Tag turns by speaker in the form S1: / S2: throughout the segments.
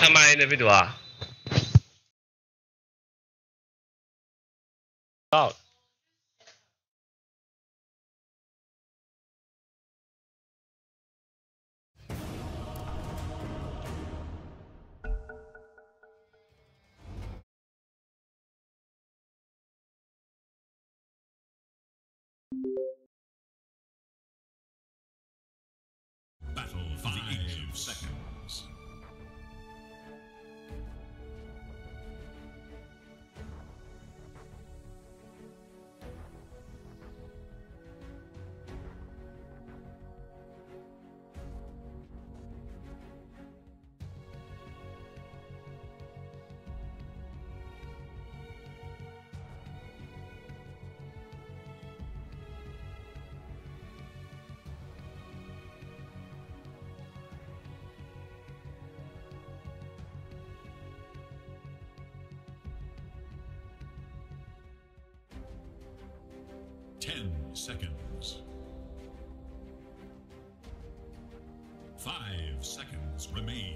S1: main na video啊？到了。
S2: Battle 5 seconds. Ten seconds. 5 seconds remain.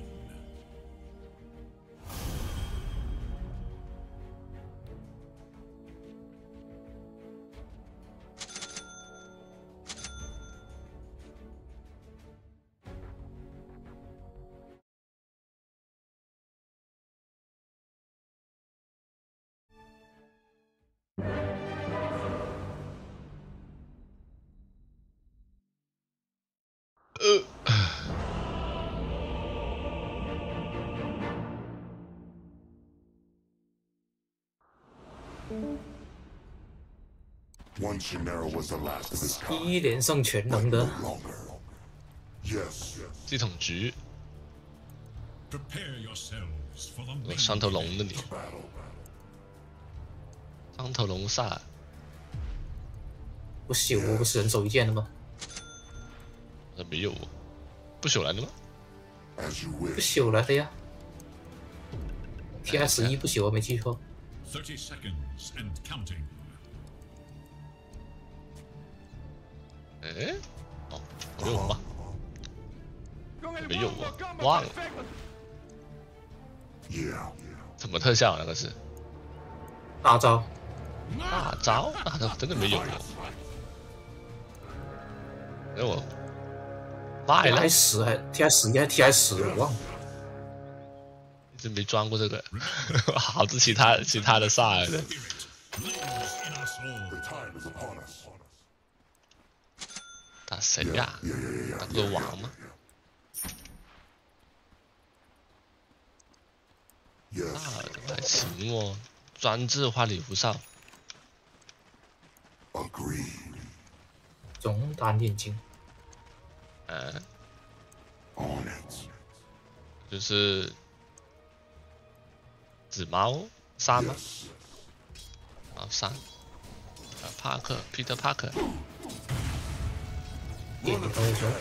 S3: One Shinera was the last of his kind.
S4: 一连胜全能的
S3: Yes.
S1: 系统局，
S2: Prepare yourselves for the main
S1: 双头龙的你，
S3: Battle.
S1: 双头龙煞，
S4: 不朽，我不是人手一剑的吗？
S1: 没有，不朽来的吗？
S3: As you
S4: 不
S3: wish.
S4: 朽来的呀。TI11不朽，我没记错。
S2: 30 seconds and counting.
S1: 哎，哦，没有吗？没有啊，忘了，
S3: Yeah.
S1: 什么特效啊？那个是
S4: 大招，
S1: 大招，大招真的没有了。哎我卖了，
S4: TI10还 TI11还 TI10，我忘了。
S1: 一直没装过这个，好是其他的煞来的。
S2: Lives in us all.
S3: The time is upon us.
S1: 打谁呀？
S3: Yeah.
S1: 打个王吗？
S3: Yes.
S1: 还行哦，专治花里胡哨。
S3: Agreed.
S4: 中单眼睛，
S1: 嗯，
S3: On it.
S1: 就是紫猫杀吗？
S3: Yes.
S1: 然后杀，帕克，Peter Parker。
S4: 点你跟我说，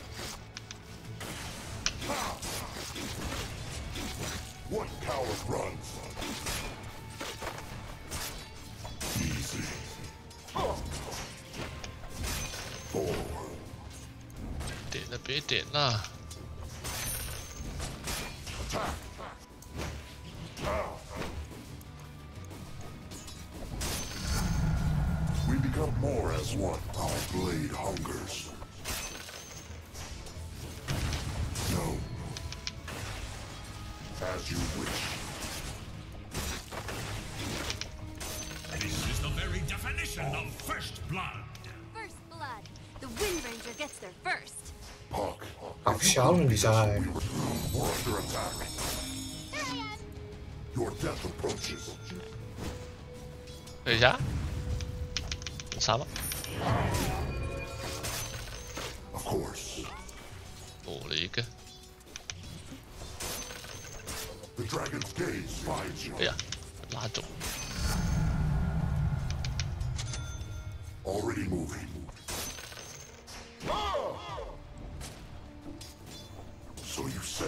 S3: What coward runs? Easy. 4.
S1: 点了，别点了。
S3: We become more as one. Our blade hungers. No. As you wish.
S2: This is the very definition of first blood.
S5: First blood. The Wind Ranger gets there first.
S3: Puck.
S4: 搞笑了比赛。
S3: We were under attack. Your death approaches.
S1: 等一下，杀吧，
S3: Of course.
S1: 补了一个。
S3: The dragon's gaze finds you.
S1: 哎呀，拉走。
S3: Already moving. So you say.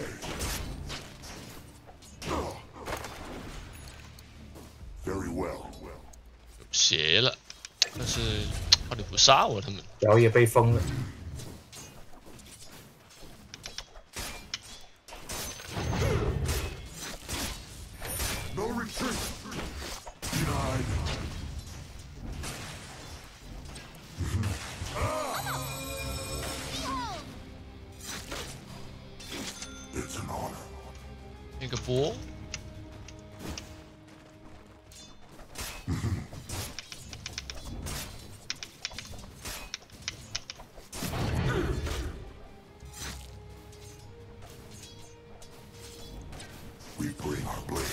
S3: Very well.
S1: 邪了，但是花里胡哨啊，他们。
S4: 表也被封了。
S1: 那个波，
S3: We bring our blade.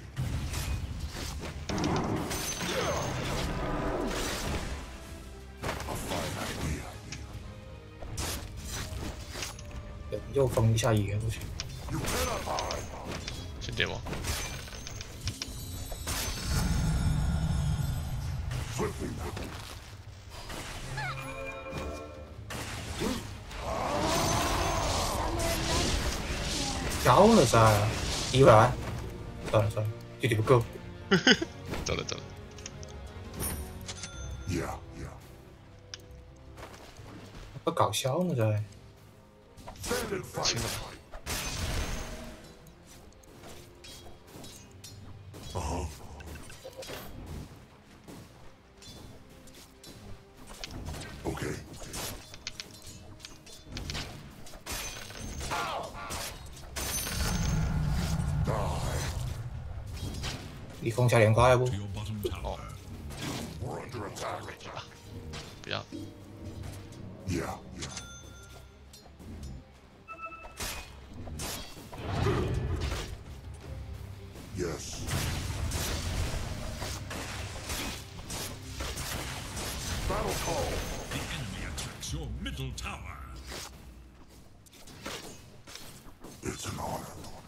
S3: A fine idea.
S4: 又封一下野过去。
S3: You cannot hide.
S1: 先点吗？
S3: Swiftly now.
S4: 交了噻，100万，算了算了，有点不够。
S1: 走了走了，
S3: Yeah, yeah.
S4: 不搞笑呢噻。
S3: Stand and fight.
S1: 清了吧。
S3: Uh-huh. Okay. Die.
S4: 你风下连快不
S2: To？your bottom tower.
S3: We're under attack.
S1: 不要，
S3: Yeah, yeah. Yes. Battle call.
S2: The enemy attacks your middle tower.
S3: It's an honor.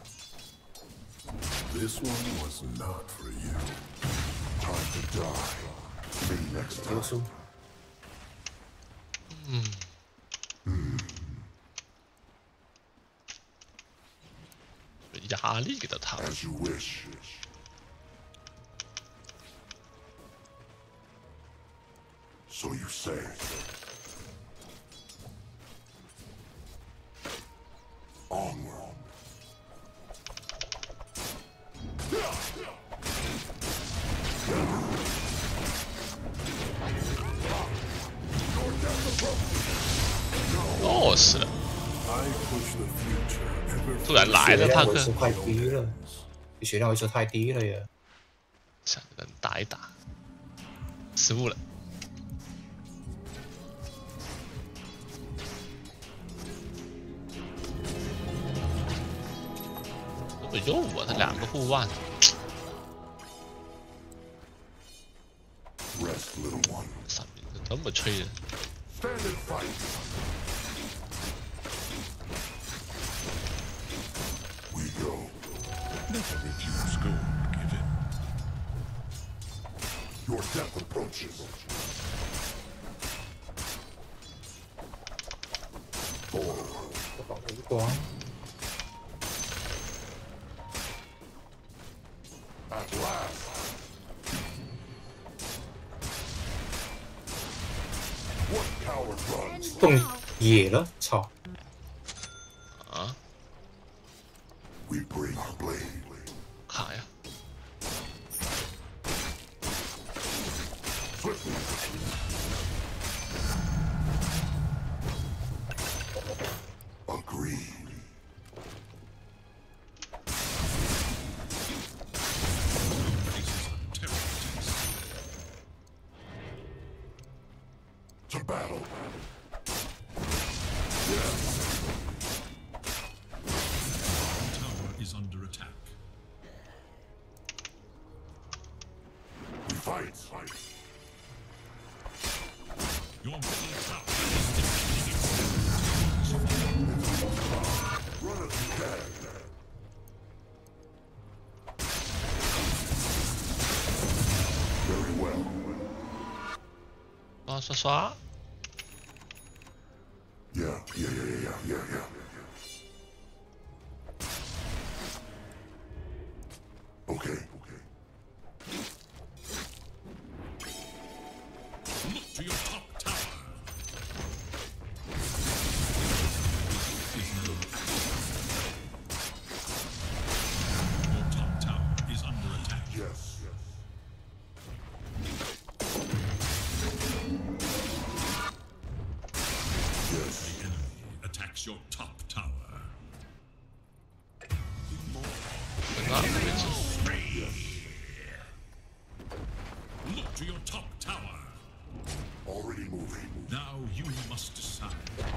S3: This one was not for you. Time to die. Me next
S4: 结
S3: time.
S4: 束。
S1: 压力给到他。
S3: As you wish. So you say. Onward.
S1: 哦，是的，
S3: I push the future ever
S1: 突然来了，
S4: 血
S1: 塔克
S4: 量维持太低了，血量维持太低了呀。
S1: 想着能打一打，失误了。怎么又我他2个护腕？
S3: Rest, little one.
S1: 上面这么吹人，
S3: Stand and fight. We go.
S2: Never refuse gold given.
S3: Your death approaches. Forward.
S4: 保护光，
S3: At last. What coward runs?
S4: 蹦野了，操！
S1: 啊，
S3: We bring our blade.
S1: 卡呀！
S3: Swiftly. Agreed.
S2: Faces a terrible test.
S3: To battle.
S2: Tower is under attack.
S3: We fight.
S2: Your middle tower is defending its
S3: Run as you can. Very well.
S1: 刷刷刷！
S3: Yeah. Okay.
S2: Look to your top tower. Is now your top tower is under attack.
S3: Yes. Yes.
S2: The enemy attacks your top tower. you must decide.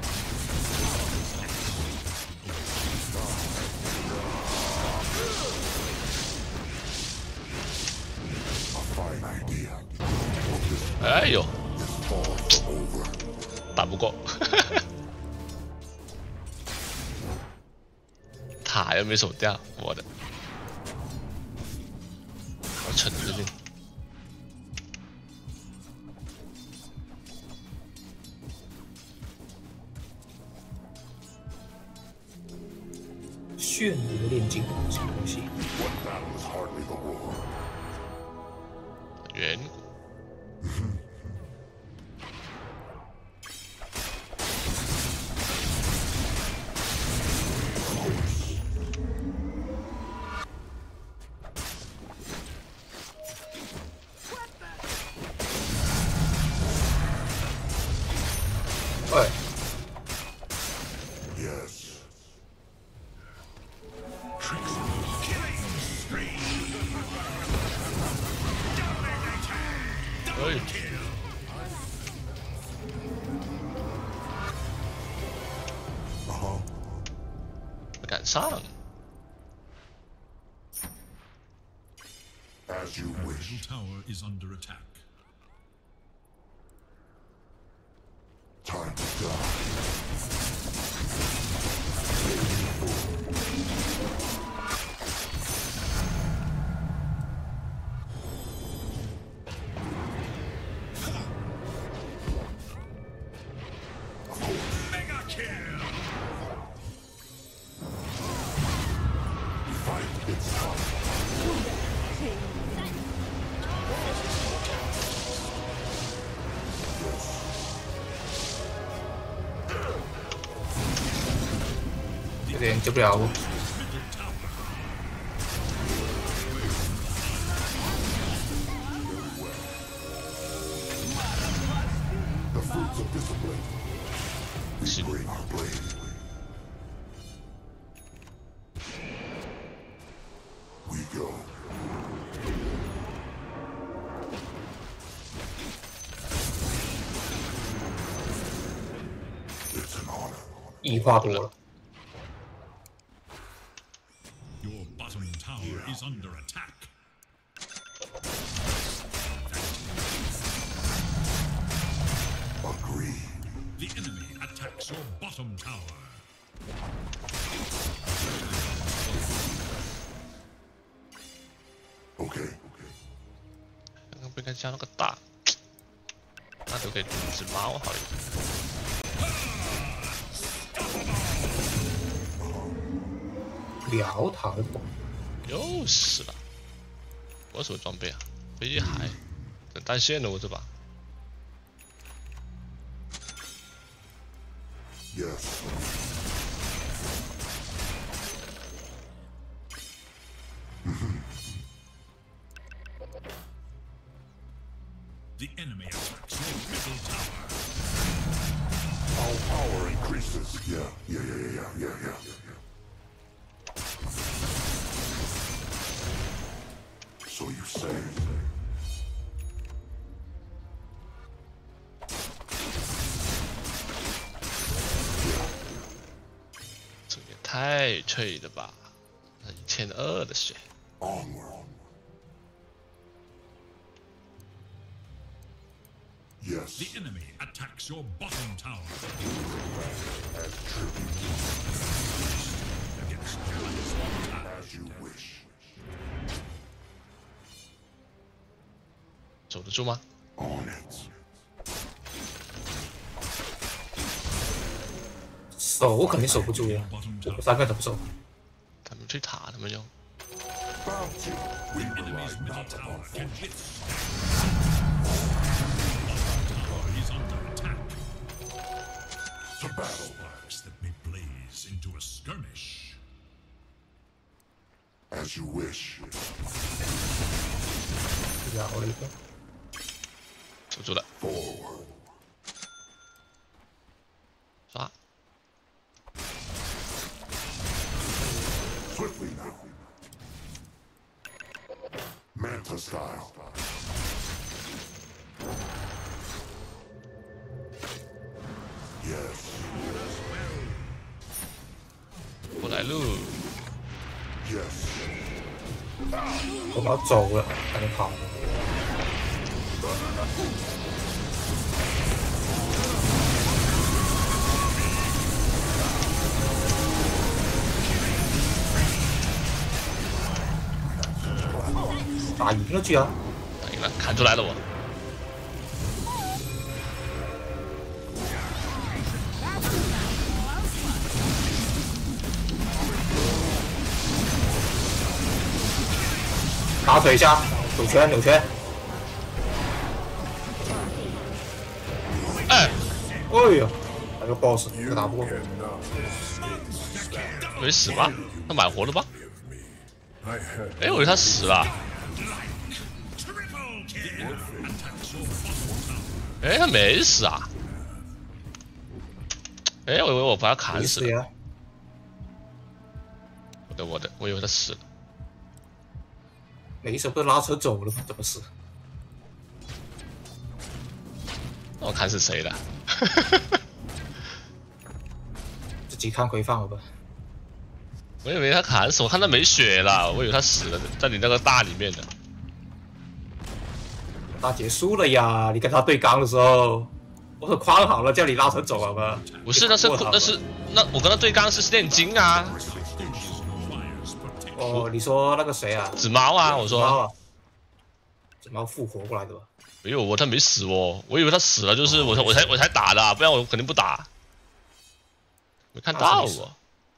S3: A fine idea.
S1: 哎呦，
S3: This falls over.
S1: 打不过，塔又没守掉，我的，好蠢的这
S4: 炫魔炼金什么东西？
S3: What battle is hardly the war?
S1: 远古。
S4: 哎，
S3: Yes.
S1: 哎，赶上，
S3: As you
S2: Middle
S3: wish.
S2: tower is under attack.
S3: Time to die.
S2: Mega kill!
S3: Fight its time. Yes.
S4: 有点救不了我。
S2: Middle tower.
S3: The fruits of discipline. We bring our blade. We go. It's an honor.
S4: 异化多了，
S2: Your bottom tower is under attack.
S3: Agreed.
S2: The enemy attacks your bottom tower.
S3: Okay.
S1: 刚刚不应该加那个大，那就可以阻止猫好一点。
S4: 辽塔的bomb，
S1: 又死了，我什么装备啊？飞机海，等单线的我这把。
S3: Yes.
S2: The enemy attacks your middle tower.
S3: Our power increases. Yeah. So you say.
S1: 这也太脆了吧！那1200的血，
S3: Onward. Yes.
S2: The enemy attacks your bottom tower.
S3: As tribute.
S2: Against Dragon's tower.
S3: As you wish.
S1: 守得住吗？
S3: On it.
S4: 守我肯定守不住呀，
S2: Bottom
S4: 我
S2: tower.
S4: 3个怎么守？
S1: 他们去塔，他们用。
S3: Bounty. We
S2: Enemy's
S3: rely
S2: middle
S3: not
S2: tower
S3: upon
S2: can
S3: fortune.
S2: Bottom tower is under attack.
S3: To battle.
S2: Sparks that may blaze into a skirmish.
S3: As you wish.
S4: 绕了一个，
S1: 守住了，
S3: Forward.
S1: 刷。
S3: Swiftly now. Manta style. Yes.
S1: 过来喽！
S3: Yes.
S4: 我要走了，赶紧跑！打赢了居然！
S1: 打赢了，砍出来了我。
S4: 打腿一下，扭拳扭拳！
S1: 哎，
S4: 哎呦，那个 boss 又打不过。
S1: 没死吧？他满活了吧？
S3: I had
S1: 哎，我以为他死了。哎，他没死啊！哎，我以为我把他砍死了。
S4: 没死呀！
S1: 我以为他死了。
S4: 没死不是拉车走了吗？怎么死？
S1: 我砍死谁了？
S4: 自己看回放了吧。
S1: 我以为他砍死我，看他没血了，我以为他死了，在你那个大里面的。
S4: 那结束了呀！你跟他对刚的时候，我说框好了，叫你拉车走了吧？
S1: 不是，那我跟他对刚是炼金啊，
S4: 哦，你说那个谁啊？
S1: 紫猫啊，我说。
S4: 紫猫啊，紫猫复活过来的吧？
S1: 没有他没死哦，我以为他死了，就是我才打的，不然我肯定不打。没看到我。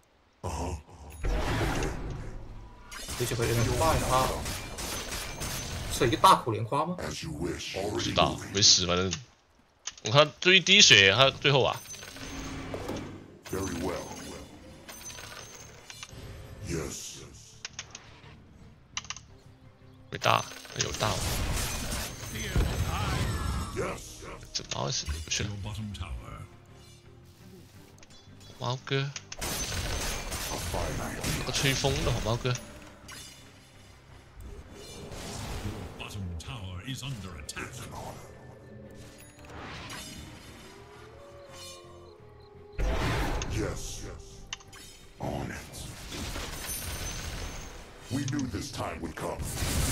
S4: 这就会有点快啊！是一个大苦莲花吗？
S3: as you wish.
S1: 不知
S3: Already
S1: 道，没死，反正我看就一滴血，他最后啊，
S3: very well. Yes.
S1: 没大，有大，
S3: Yes.
S1: 这猫是不去了
S2: Your。bottom tower
S1: 猫哥，
S3: A fine
S1: 那个吹风的好猫哥，
S2: bottom tower is under attack.
S3: Yes. On it. We knew this time would come.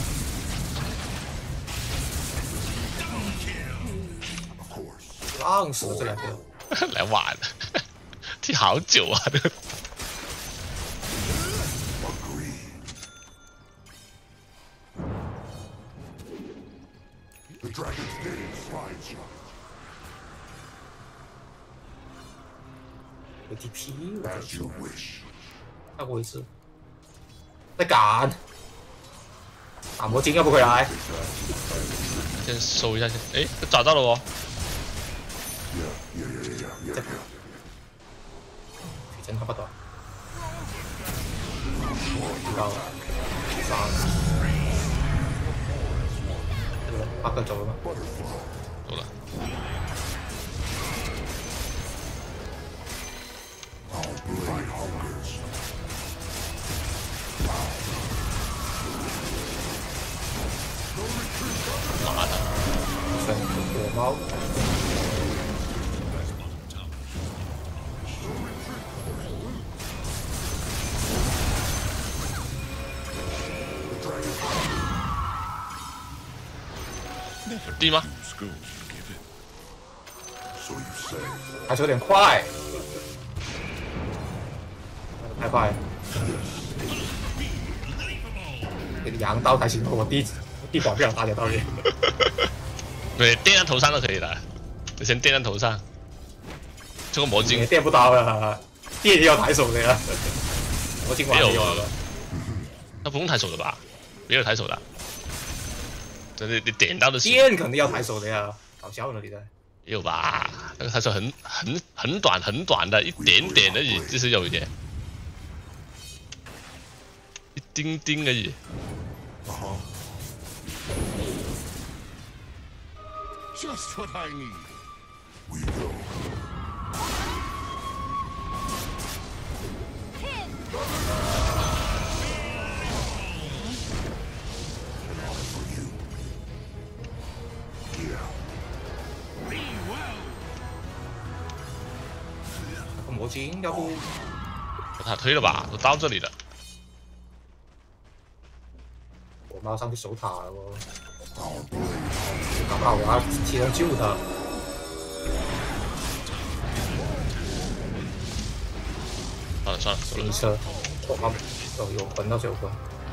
S3: 'Of course.
S4: 浪死了这两个！
S1: 来晚了，踢好久啊！
S3: Agreed. The dragon's gaze finds you.
S4: ATP，我
S3: As you wish.
S4: 看过一次。再赶，打魔晶要不回来？
S1: 先收一下先，哎，找到了哦，
S3: Yeah.
S4: 水针差不多。知道了，杀了。这个巴克走了吗？
S1: 走了。
S3: Our blade hungers.
S1: 妈的，
S4: 对，火猫。
S1: 有地吗？
S3: So you say.
S4: 还是有点快，太快了。给你羊刀才行，我地保不了大家刀剑。
S1: 对，垫在头上就可以了，就先垫在头上。这个魔晶
S4: 也电不到了，电也要抬手的呀。魔晶完
S1: 没有
S4: 有了，
S1: 他不用抬手的吧？没有抬手的，这你点到的是
S4: 电肯定要抬手的呀，搞笑呢你在。
S1: 也有吧？那个抬手很短的，一点点而已，就是有一点，一丁丁而已。
S3: Just what I need. We go. For you. Yeah.
S4: 魔晶，要不
S1: 把他推了吧，都到这里了。
S4: 我马上去守塔了哦。搞不好我要提人救他。
S1: 算了算了，走了
S4: 行车，我妈有魂到9分，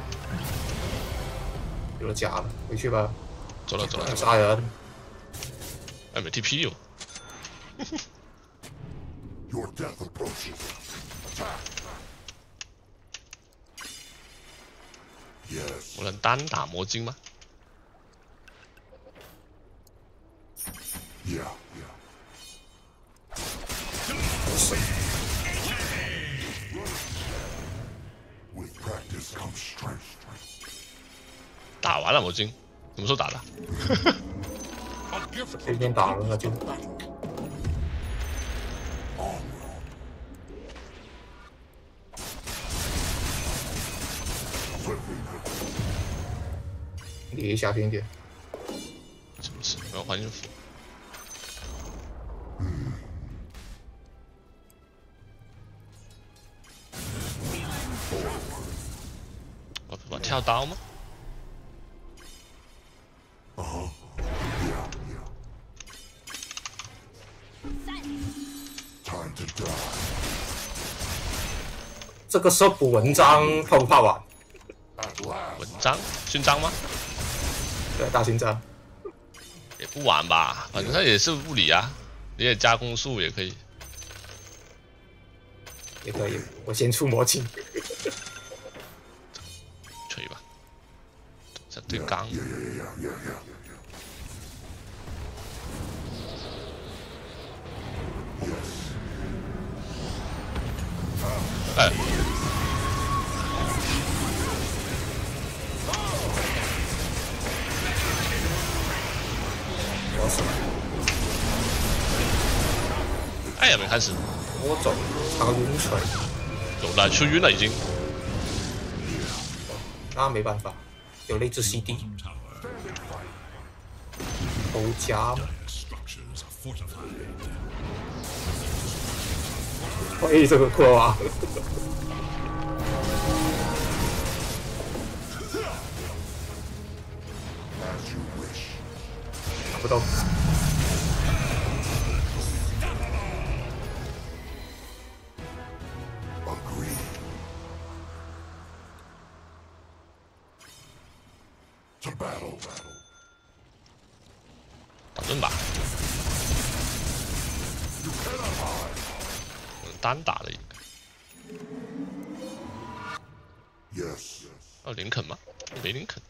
S4: 有了甲了，回去吧。
S1: 走了走了。
S4: 杀人。
S1: 哎，没 TP 哟。
S3: Your death approaches. Attack. Yes.
S1: 我能单打魔晶吗？
S3: Yeah. With practice comes strength.
S1: 打完了魔晶，什么时候打的？
S2: A gift
S4: 随便打了那就。离下边点。
S1: 什么事？我要还原符。我跳刀吗？
S3: Time to die.
S4: 这个时候补文章怕不怕玩？
S3: At last.
S1: 文章勋章吗？
S4: 对，大勋章。
S1: 也不晚吧，反正它也是物理啊，你也加攻速也可以。
S4: 也可以，我先出魔镜。
S1: 锤吧，这对刚。 哎，
S4: 我死了，
S1: 哎呀，没开始，
S4: 我走，他晕锤，
S1: 有了，出晕了已经。
S4: 那没办法，有那只 CD
S2: bottom tower.
S4: 头加嘛，
S2: Structures are fortified.
S4: 喂，这个扩啊，
S3: As you wish.
S4: 打不动，
S3: Agree. To battle.
S1: 打盾吧，单打了一个。
S3: Yes.
S1: 哦，林肯吗？没林肯。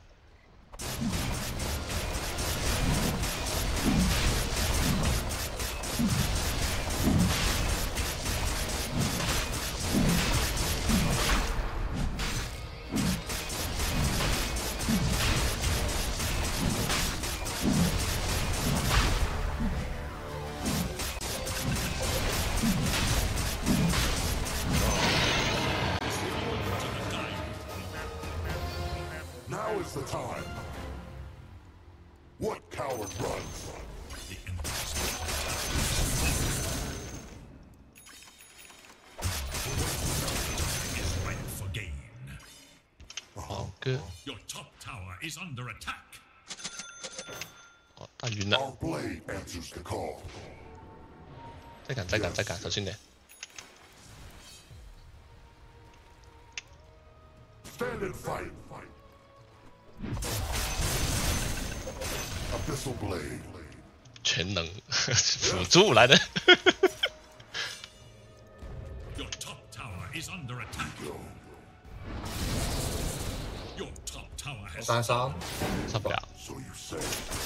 S3: Now is the time. What coward runs?
S2: The Emperor's is ripe for gain.
S1: 好哥，
S2: Your top tower is under attack.
S1: 哦，打晕了，
S3: Our blade answers the call.
S1: 再赶，小心点。
S3: Stand and fight. Abyssal blade.
S1: 全能辅助来的。
S2: Your top tower is under attack. Your top tower has
S4: 3-3，
S1: 上不了，
S3: So you say.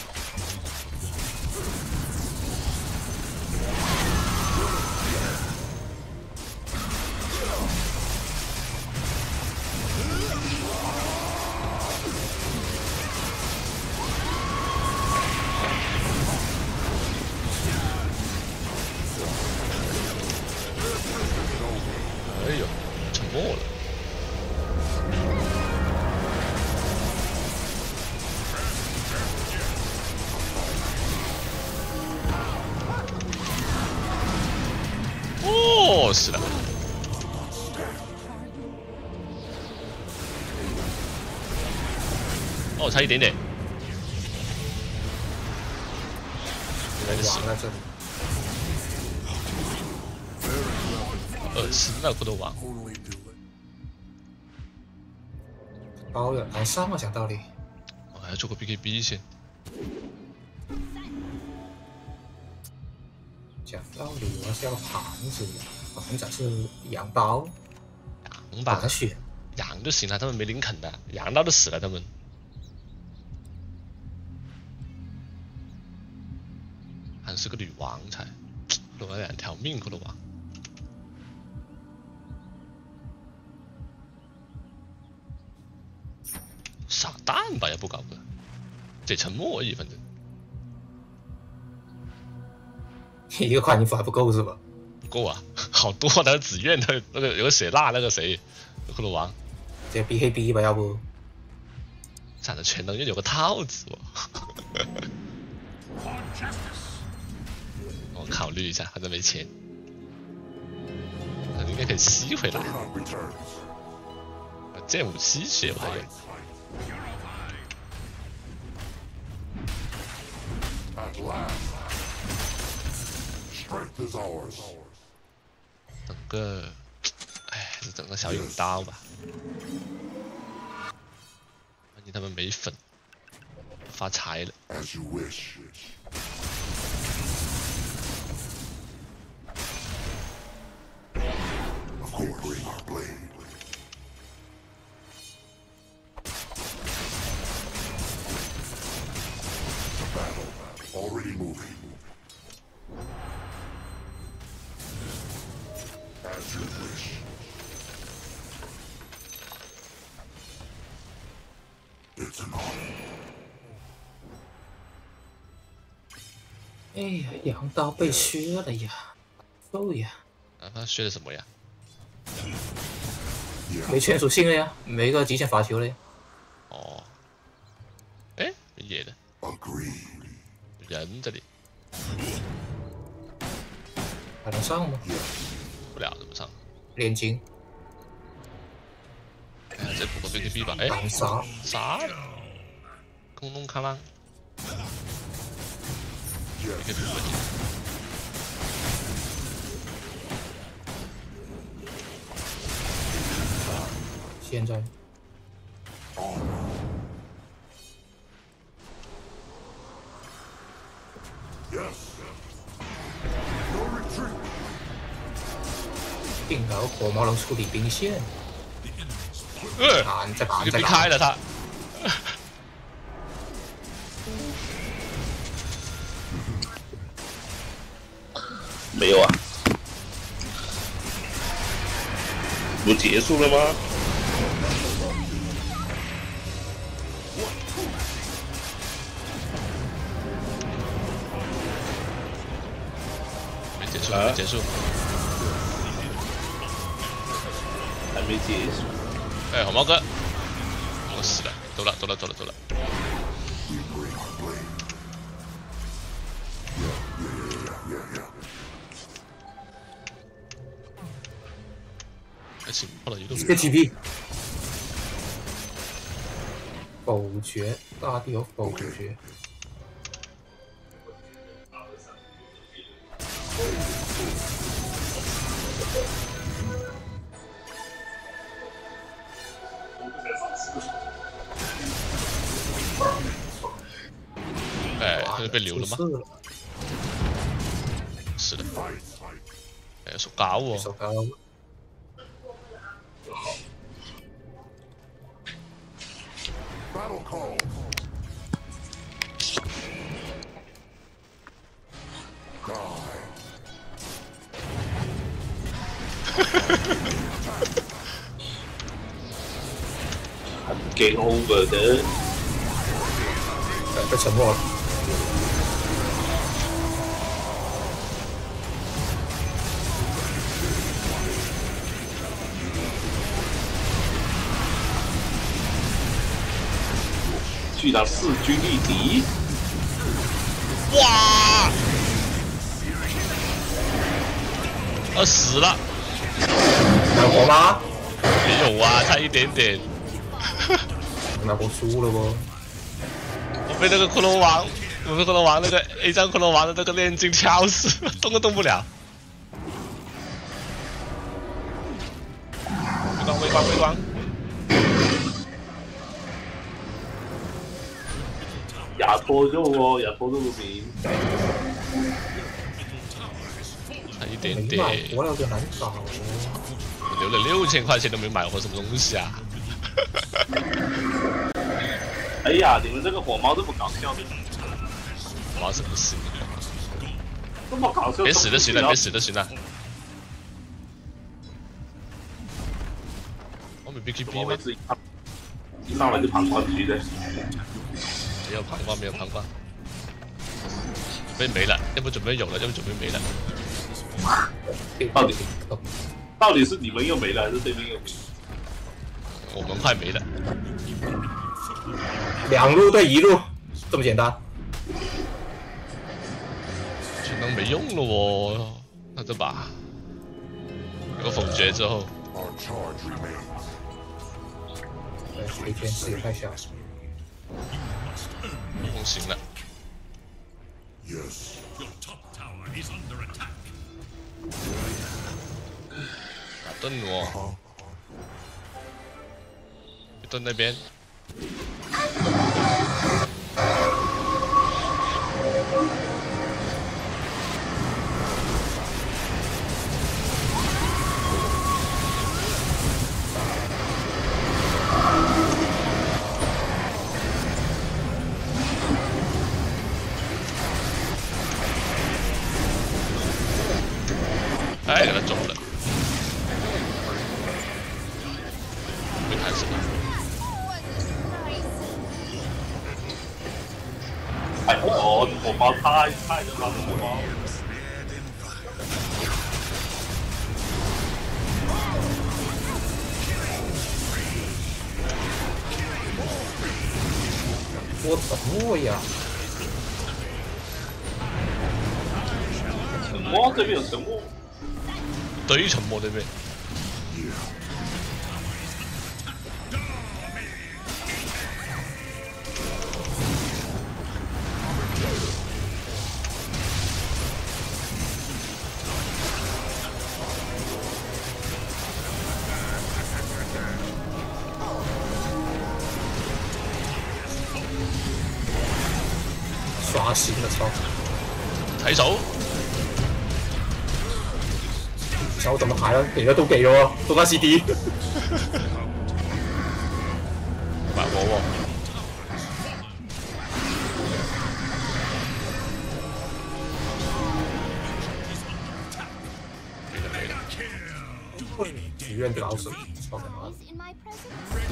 S1: 哎呦，沉默了。哦， 哦，死了。哦，差一点点。那个死
S4: 王在这里，
S1: 死那骷髅王。
S3: Only do it.
S4: 包了来上啊，讲道理。
S1: 我还要做个 BKB 先。
S4: 讲道理，我是要盘子，盘子是羊包，
S1: 羊吧
S4: 把它，选。
S1: 羊就行了，他们没林肯的，羊到都死了，他们。还是个女王才，落了2条命，骷髅王。傻蛋吧，也不搞个，得沉默而已，反正。
S4: 一个快衣服还不够是吧？
S1: 不够啊，好多啊！那个紫苑，那个有个谁辣，那个谁，骷髅王，
S4: 这 B 黑 B 吧，要不？
S1: 长得全能院有个套子哦。我考虑一下，反正没钱，应该可以吸回来。
S3: Not returns.
S1: 剑武吸血我还有。
S3: At last. Strength is ours.
S1: 整个，哎，还是整个小影刀吧。关键他们没粉，发财了。
S3: As you wish. Of course, bring our blade. Battle already moving. As you wish. It's an honor.
S4: 哎呀，羊刀被削了呀，够呀，
S1: 啊，他学的什么呀？
S4: 没全属性了呀，没个极限罚球了呀。
S1: 哦，哎，野的
S3: Agreed.
S1: 人这里
S4: 还能上吗？
S1: 不了，怎么上？
S4: 炼金，
S1: 哎呀，再补个 BKB 吧。哎，
S4: 挡杀，
S1: 杀了，空中卡浪 BKB 问题。
S4: 现在
S3: Yes. No retreat.
S4: 并头火毛能处理兵线，盘再盘再
S1: BKB
S4: 盘
S1: 开，了他。
S6: 没有啊？不结束了吗？
S1: 没结束，
S6: 啊
S1: 没结束。
S6: 还没结束。
S1: 哎，红毛哥，我死了，走了，走了，走了，走了。
S3: We bring our blade. Yeah.
S1: 还行，破了一路。
S4: KTP，否决，大地有否决。
S1: 哎，他就被留了吗？
S4: 出事了，
S1: 是的。
S3: Fight.
S1: 哎，手搞我。
S4: 手高，
S3: Battle call. Die.
S6: 很 game over 的。
S4: 被沉默了。
S6: 居然势均力敌，
S1: 哇！死了！
S4: 拿火吗？
S1: 没有啊，差一点点。
S4: 拿火输了不？
S1: 我被那个骷髅王，我们骷髅王那个 A 张骷髅王的那个炼金敲死了，动都动不了。微光，微光。
S6: 亚托肉哦，亚托肉的名。
S1: 差一点
S4: 没
S1: 点。
S4: 买活了就难找哦。
S1: 留了6000块钱都没买活什么东西啊！
S6: 哎呀，你们这个火猫这么搞笑的，
S1: 玩什么事？
S6: 这么搞笑，
S1: 别死就行了，别死就行了。我们 BKB 吗？
S6: 一上来就旁观局的。
S1: 没有膀胱，没有膀胱。准备没了，要不准备有了，要不准备没了。
S6: 到底是你们又没了，还是对面又没了？
S1: 我们快没了。
S4: 2路对1路，这么简单。
S1: 全能没用了哦，那这把有个否决之后，
S3: Our charge remains.
S4: 对，这件事也太小。
S1: 不行了。
S3: Yes.
S2: Your top tower is under attack.
S1: 打盾我，盾那边。哎，给他中了，没看什么。
S6: 哎哦，火猫太他妈的火猫！
S4: 我怎么呀？
S6: 沉默这边有沉默，
S1: 对沉默那边。
S4: 刷新了操！
S1: 抬手，
S4: 小怎么抬了？给了都给了，都在 CD。
S1: 买我。没了没了，
S4: 许愿的老手，操他妈！
S5: In my presence?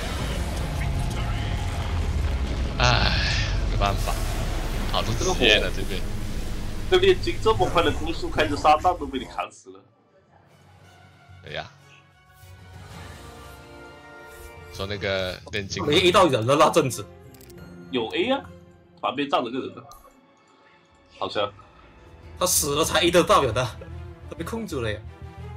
S1: 唉，没办法，好多资源了这边。
S6: 这炼金这么快的攻速，开着沙弹都被你砍死了。
S1: 对呀，说那个炼金，
S4: 没 A 到人了那阵子，
S6: 有 A 啊，旁边站了个人呢，好像。
S4: 他死了才 A 得到有的，他被控住了呀。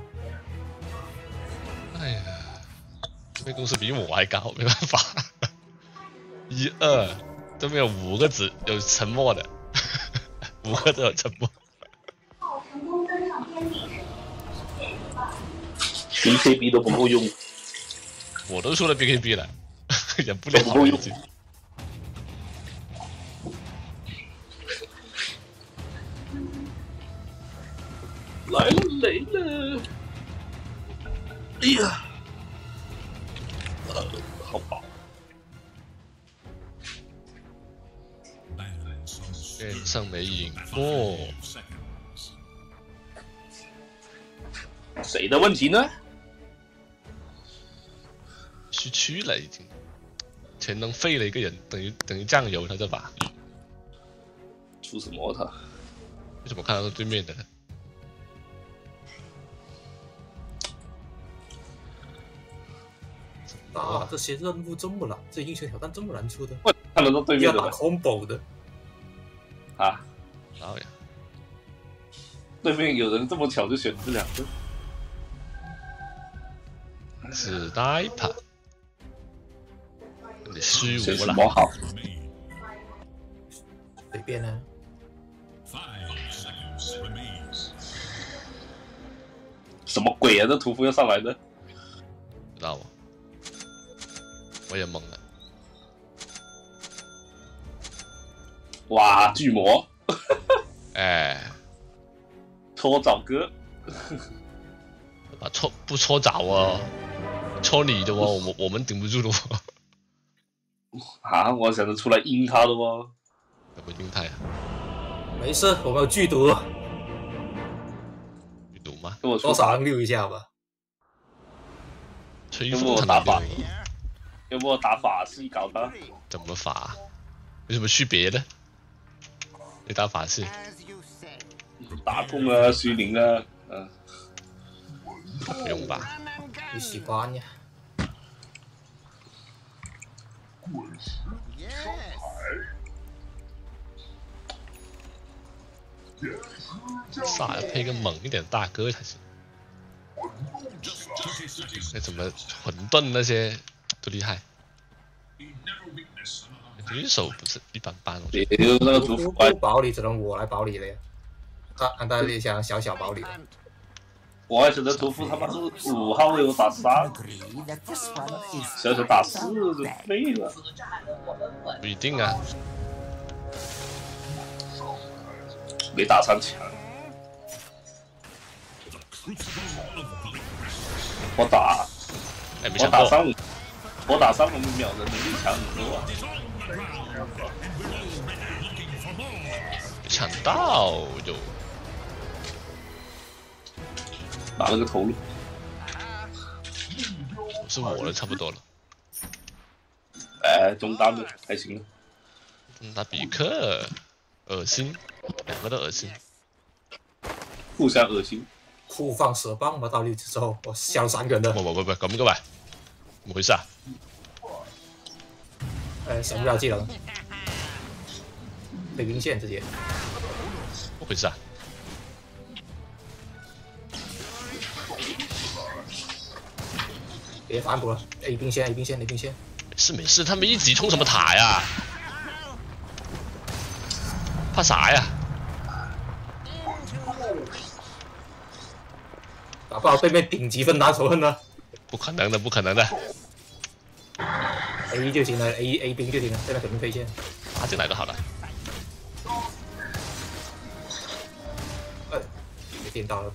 S1: 哎呀，这边攻势比我还高，没办法。1、2，这边有5个字有沉默的，5个都有沉默。
S6: BKB 都不够用，
S1: 我都出了 BKB 了，也不了
S6: 不够用。来了雷了！哎呀，好饱。
S1: 变胜没赢过，
S6: 谁的问题呢？
S1: 虚区了已经，全能废了一个人，等于酱油他这把。
S6: 出什么他？
S1: 为什么看到是对面的呢？
S4: 啊，这些任务这么难，这英雄挑战这么难出的，
S6: 看得到对面
S4: 要打
S6: 的吗？
S4: combo 的，
S6: 啊，
S1: 好呀，
S6: 对面有人这么巧就选这2个，
S1: 是哪一盘？你虚
S6: 选
S1: 无了。
S6: 什么好？
S2: Remain.
S4: 随便呢。
S2: 5 seconds remain.
S6: 什么鬼啊？这屠夫又上来的？
S1: 知道吗？我也懵了。
S6: 哇，巨魔
S1: 哎，
S6: 搓澡哥，
S1: 啊不搓澡哦，搓你的哦，我们顶不住的哦。
S6: 啊！我想着出来阴他的吗？
S1: 怎么阴态啊？
S4: 没事，我们有剧毒，
S1: 你懂吗？
S6: 跟我说
S4: 多少能溜一下吧。
S1: 吹
S6: 要不
S1: 风才能
S6: 我打法
S1: 溜，
S6: 要不我打法系搞他？
S1: 怎么法？有什么区别的？你打法系，
S6: 打痛啊，虚灵啊，
S1: 不用吧？
S4: 你喜欢呀？
S1: 萨要配个猛一点的大哥才行。
S2: Just 30 seconds.
S1: 那什么混沌那些都厉害，
S2: He never weakness.
S1: 狙手不是一般般，我觉得。
S6: 也就那个屠夫
S4: 不保你，只能我来保你了呀。按道理想小小保你的，
S6: 我还觉得屠夫他妈是5号有打3，小小打4就废了。
S1: 不一定啊，
S6: 没打3强，
S2: Crucible of Bleakness.
S6: 我打
S1: 哎，没
S6: 我
S1: 想到，
S6: 打3，我打3分秒的能力强很多啊。
S2: Is on the ground, and we're already looking for more.
S1: 没想到就
S6: 打了个头颅，
S1: 是我了，差不多了。
S6: 哎，中单的还行了。
S1: 打比克，恶心，两个都恶心。
S6: 互相恶心。
S4: 互放蛇棒吧。到6之后，我笑3个人的。
S1: 不，咁嘅喂，怎麼回事啊？
S4: 省不了技能，被兵线直接。
S1: 怎麼回事啊？
S4: 别反补了，A 兵线，
S1: 没事，他们一直冲什麼塔呀？怕啥呀？
S4: 打不好对面顶级分担仇恨呢。
S1: 不可能的，不可能的。
S4: A 就行了，A 兵就行了，现在肯定推线。
S1: 打进来就好了。
S4: 被电到了。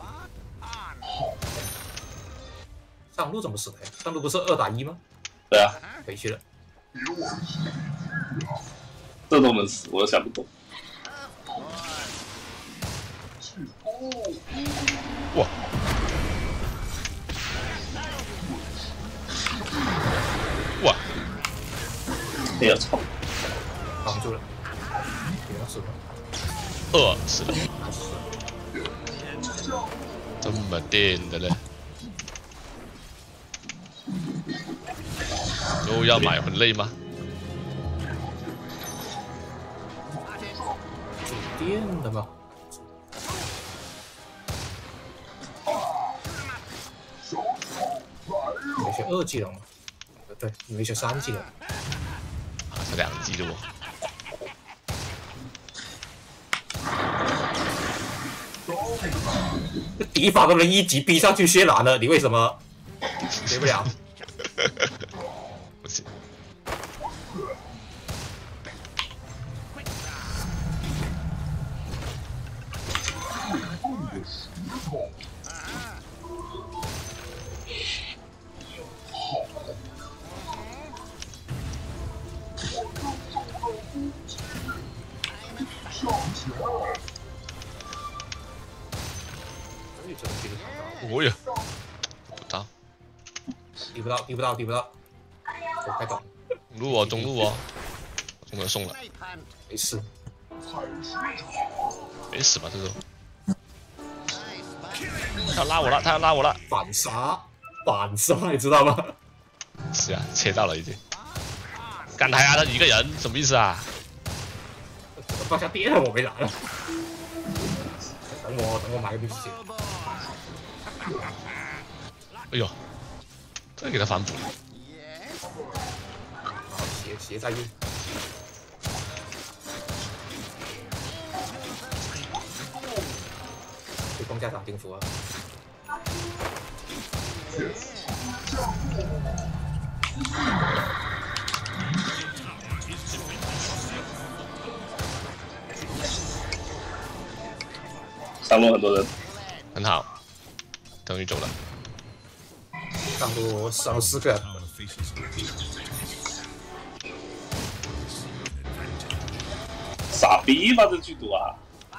S4: 上路怎么死的呀？上路不是2打1吗？
S6: 对啊，
S4: 回去了。
S6: 这都能死，我都想不懂。
S1: 哇！哇！
S6: 哎呀操！
S4: 挡住了。别要死了。
S1: 死了。这么电的嘞？又要买魂类吗？
S4: 主电的吗？没学2技能吗？对，你没学3技能。
S1: 啊，是2级的哦。
S4: 敌方都能1级逼上去血染了，你为什么学不了？
S1: 不行。哦呀，不到，
S4: 敌不到，我开懂，
S1: 中路哦，中路送了，
S4: 没事。
S1: 没死吧？这种，他要拉我了，
S4: 反杀，你知道吗？
S1: 是啊，切到了已经。干他呀！他一个人，什么意思啊？
S4: 放下电我没拿了，等我买个兵器。
S1: 哎呦， 这给他反补了。
S4: 斜在运。对公家长定符啊！
S6: 上路很多人，
S1: 很好，终于走了。
S4: 上路4个。
S2: Tower faces a
S6: 傻逼吧这剧毒啊！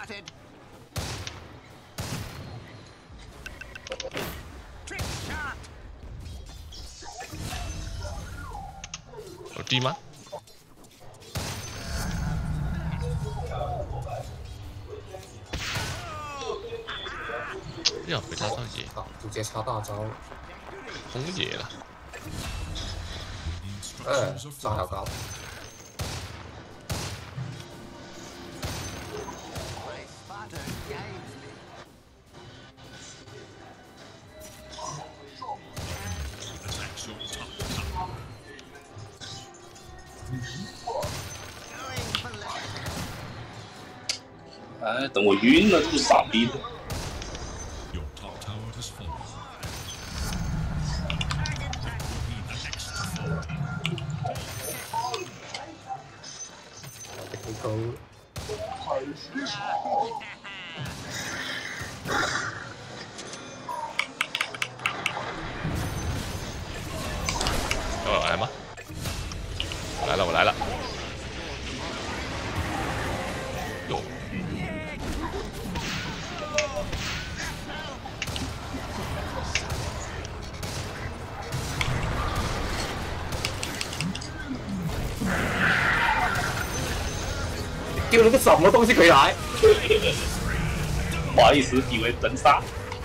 S1: 有地吗？要回他到野，
S4: 好，直接插大招。
S1: 红野了。
S4: 伤好高。
S2: attacks your top tower.
S6: 哎，等我晕了，这个傻逼的。
S2: Your top tower has fallen. Be the next to fall.
S4: 这个勾。
S1: 要我来吗？来了，我来了。哟，
S4: 丢了个什么东西回来？
S6: 不好意思，以为人杀。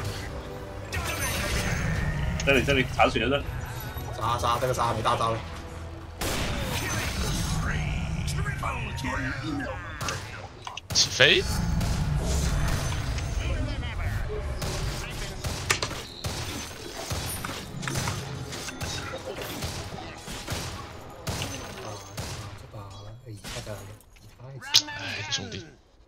S6: 这里残血的，
S4: 杀这个杀没大招了。
S1: 起飞。
S4: 这把太太
S1: 哎，兄弟。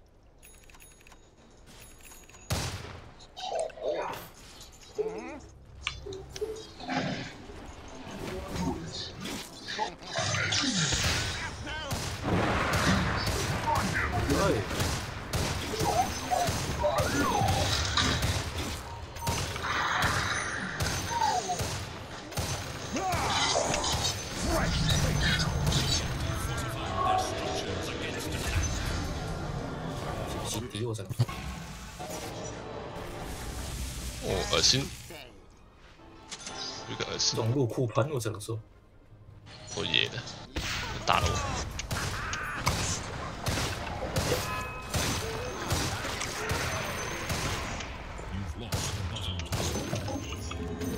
S4: 洗涤我真的。
S1: 哦，恶心，有个恶心，
S4: 中路酷喷，我只能说。
S1: 我野的，打了我。
S2: You've lost the bottom tower.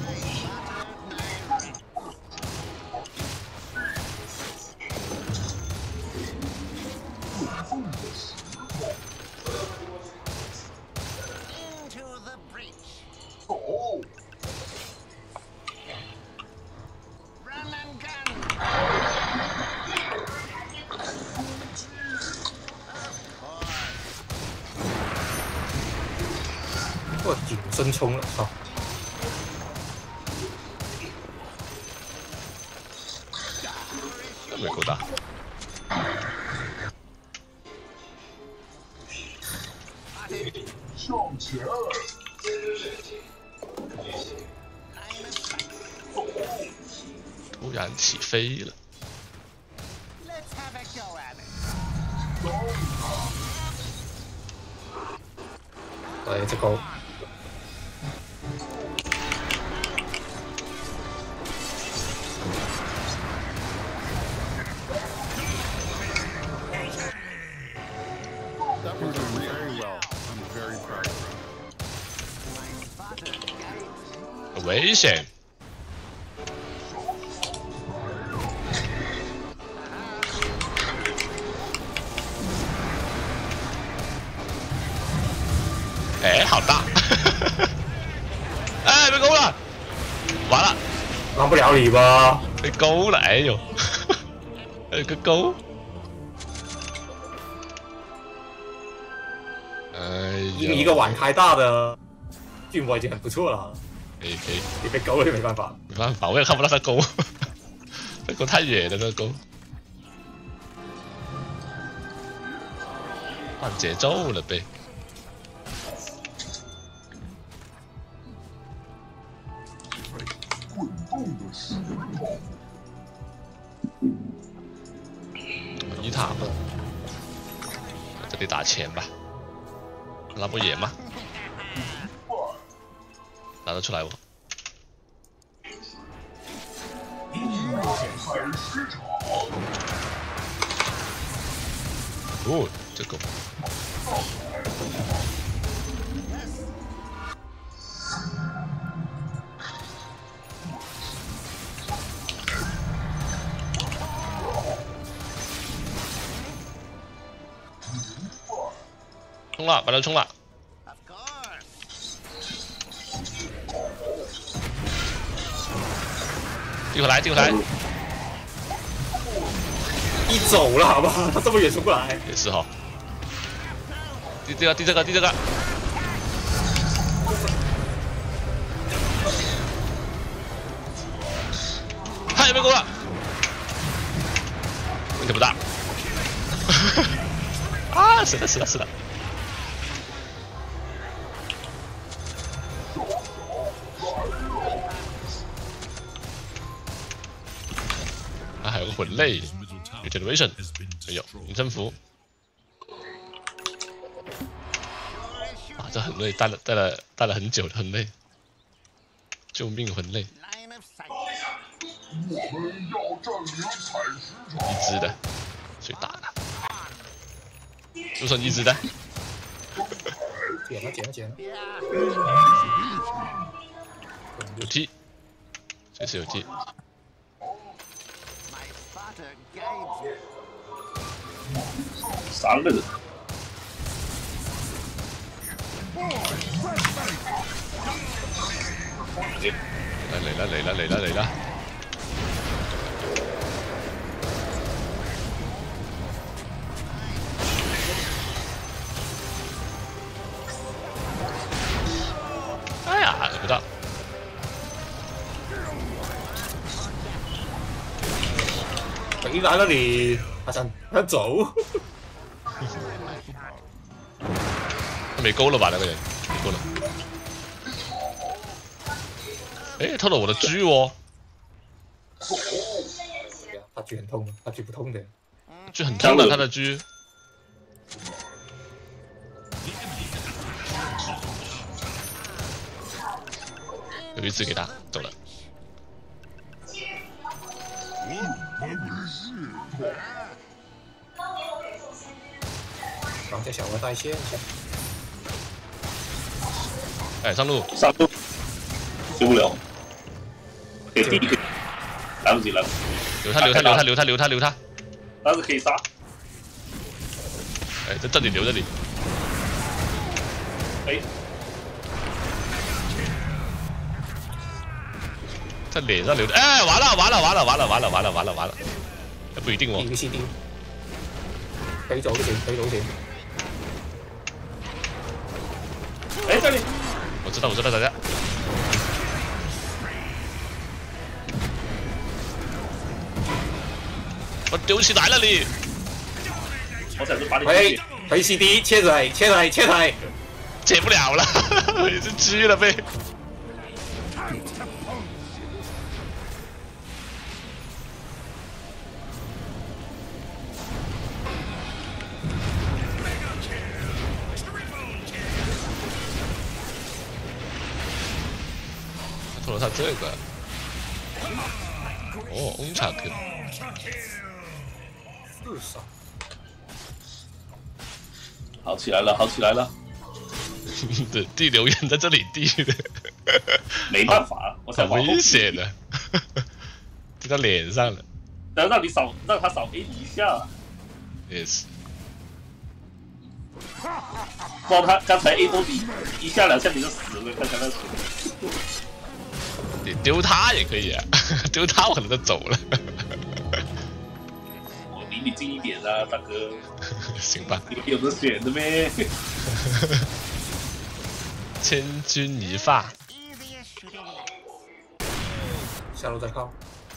S7: Into the breach. Run and gun.
S4: 我顶身冲了，操！
S1: 那没够大。突然起飞了。
S7: Let's have a go at it.
S4: 对，这个。
S3: That was doing very well. I'm very proud of you.
S1: 危险！哎，好大！哎，被勾了，完了！
S4: 不了你吧？
S1: 被勾了，哎呦，还有个勾。哎呦，
S4: 一个碗开大的巨魔已经很不错了。
S1: 可以可以，
S4: 你被勾了就没办法。
S1: 没办法，我也看不到他勾，他勾太远了，那勾。换节奏了呗。一塔嘛，这里打钱吧，拉波野嘛，拿得出来不？哦，这狗。冲了，把它冲了！
S7: Of course.
S1: 递回来，递回来！
S4: 一走了，好不好？他这么远出不来。
S1: 也是哈。递这个，递这个，递这个。他也被勾了，问题不大。啊，是的，是的，是的。 啊，还有个魂类 ，Regeneration， 哎呦，隐身符。啊，这很累，带了很久了，很累。救命魂类，
S7: Line of sight.
S1: 一只的，谁打的？就剩一只的。
S4: 捡了，捡了，捡了。
S1: 有 T， 这是有 T。
S7: My spotter guides me.
S6: 3个人。
S1: 来了！哎呀，得不到。
S4: 回来了你，他想走。
S1: 他没勾了吧？那个人没勾了。哎，偷了我的狙哦！
S4: 他狙很痛的，他狙不痛的。
S1: 狙很痛的，他的狙。有一只给他走了。
S4: 绑架小额带线。
S1: 哎，上路，
S6: 救不了，可以第一个，来不及了。
S1: 留他，
S6: 但是可以杀。
S1: 哎，在这里留这里。
S6: 哎，
S1: 在脸上留的，哎，完了，不一定哦
S4: 一。个 CD， 可以走就行，可以走就行。
S6: 哎，这里，
S1: 我知道，大家。我丢起来了你！
S6: 我才是把你
S4: 回 CD， 切腿，
S1: 解不了了，也是狙了呗。偷了他这个。哦，翁查克。
S4: 至少。
S6: 好起来了。
S1: 对，递留言在这里递的。
S6: 没办法，我才
S1: 很危险的，递到脸上了。
S6: 让他扫 A 一下。
S1: 也是。
S6: 不然他刚才 A 都一下2下你就死了，看看那
S1: 你丢他也可以啊，丢他我可能就走了。
S6: 我离你近一点啊，大哥。
S1: 行吧。
S6: 你有得选的咩？
S1: 千钧一发。
S4: 下路再靠，